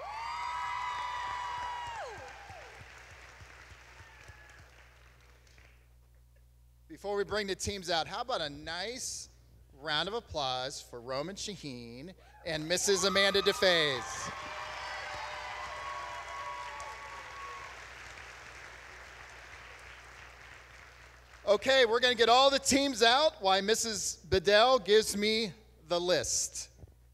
Before we bring the teams out, how about a nice round of applause for Roman Shaheen and Missus Amanda DeFaze. Okay, we're going to get all the teams out while Missus Bedell gives me the list.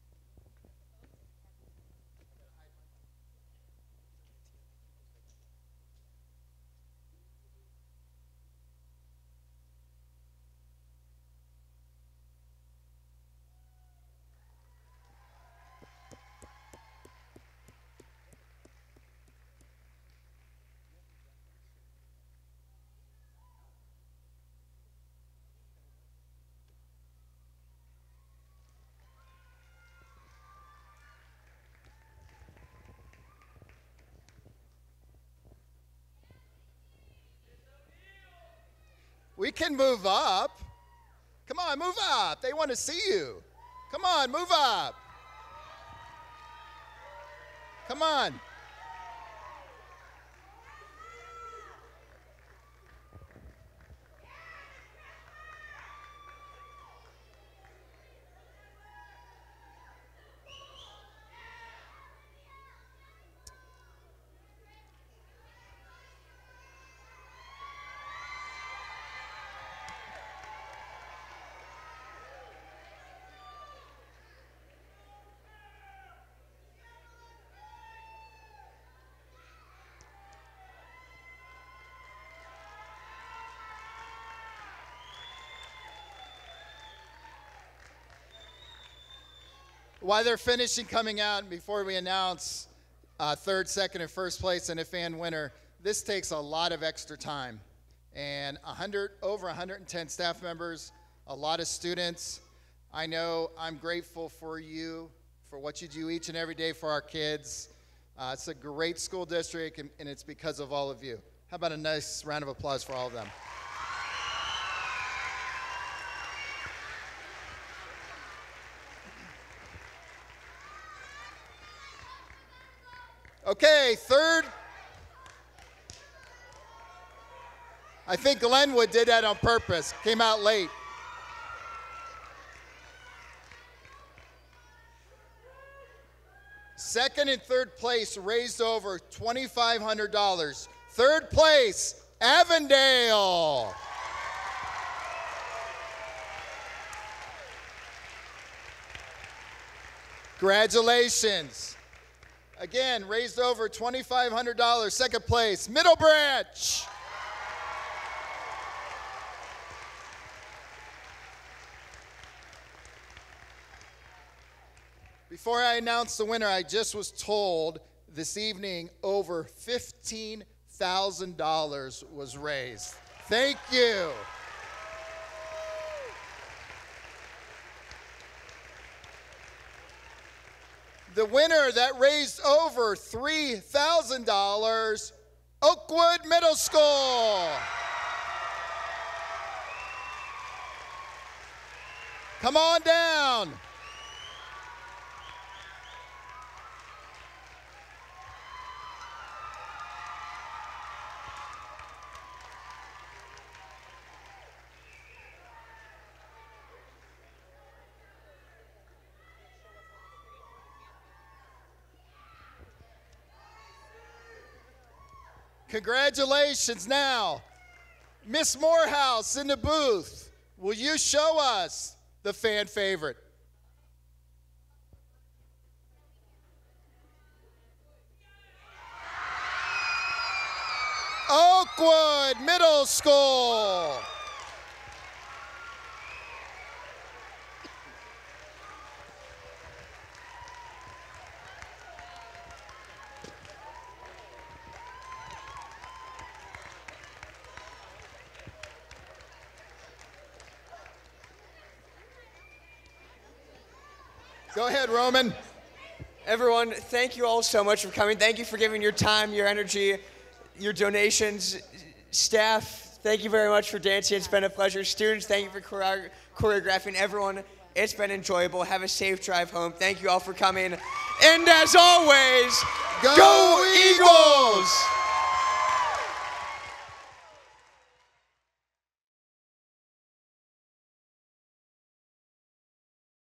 We can move up. Come on, move up. They want to see you. Come on, move up. Come on. While they're finishing coming out, and before we announce uh, third, second, and first place and a fan winner, this takes a lot of extra time. And one hundred, over one hundred ten staff members a lot of students. I know I'm grateful for you, for what you do each and every day for our kids. Uh, it's a great school district, and, and it's because of all of you. How about a nice round of applause for all of them? Okay, third. I think Glenwood did that on purpose, came out late. Second and third place raised over twenty-five hundred dollars. Third place, Avondale. Congratulations. Again, raised over twenty-five hundred dollars. Second place, Middle Branch. Before I announce the winner, I just was told this evening over fifteen thousand dollars was raised. Thank you. The winner that raised over three thousand dollars, Oakwood Middle School. Come on down. Congratulations. Now, Miss Morehouse in the booth, will you show us the fan favorite? Oakwood Middle School. Go ahead, Roman. Everyone, thank you all so much for coming. Thank you for giving your time, your energy, your donations. Staff, thank you very much for dancing. It's been a pleasure. Students, thank you for chore- choreographing. Everyone, it's been enjoyable. Have a safe drive home. Thank you all for coming. And as always, Go, go Eagles! Eagles!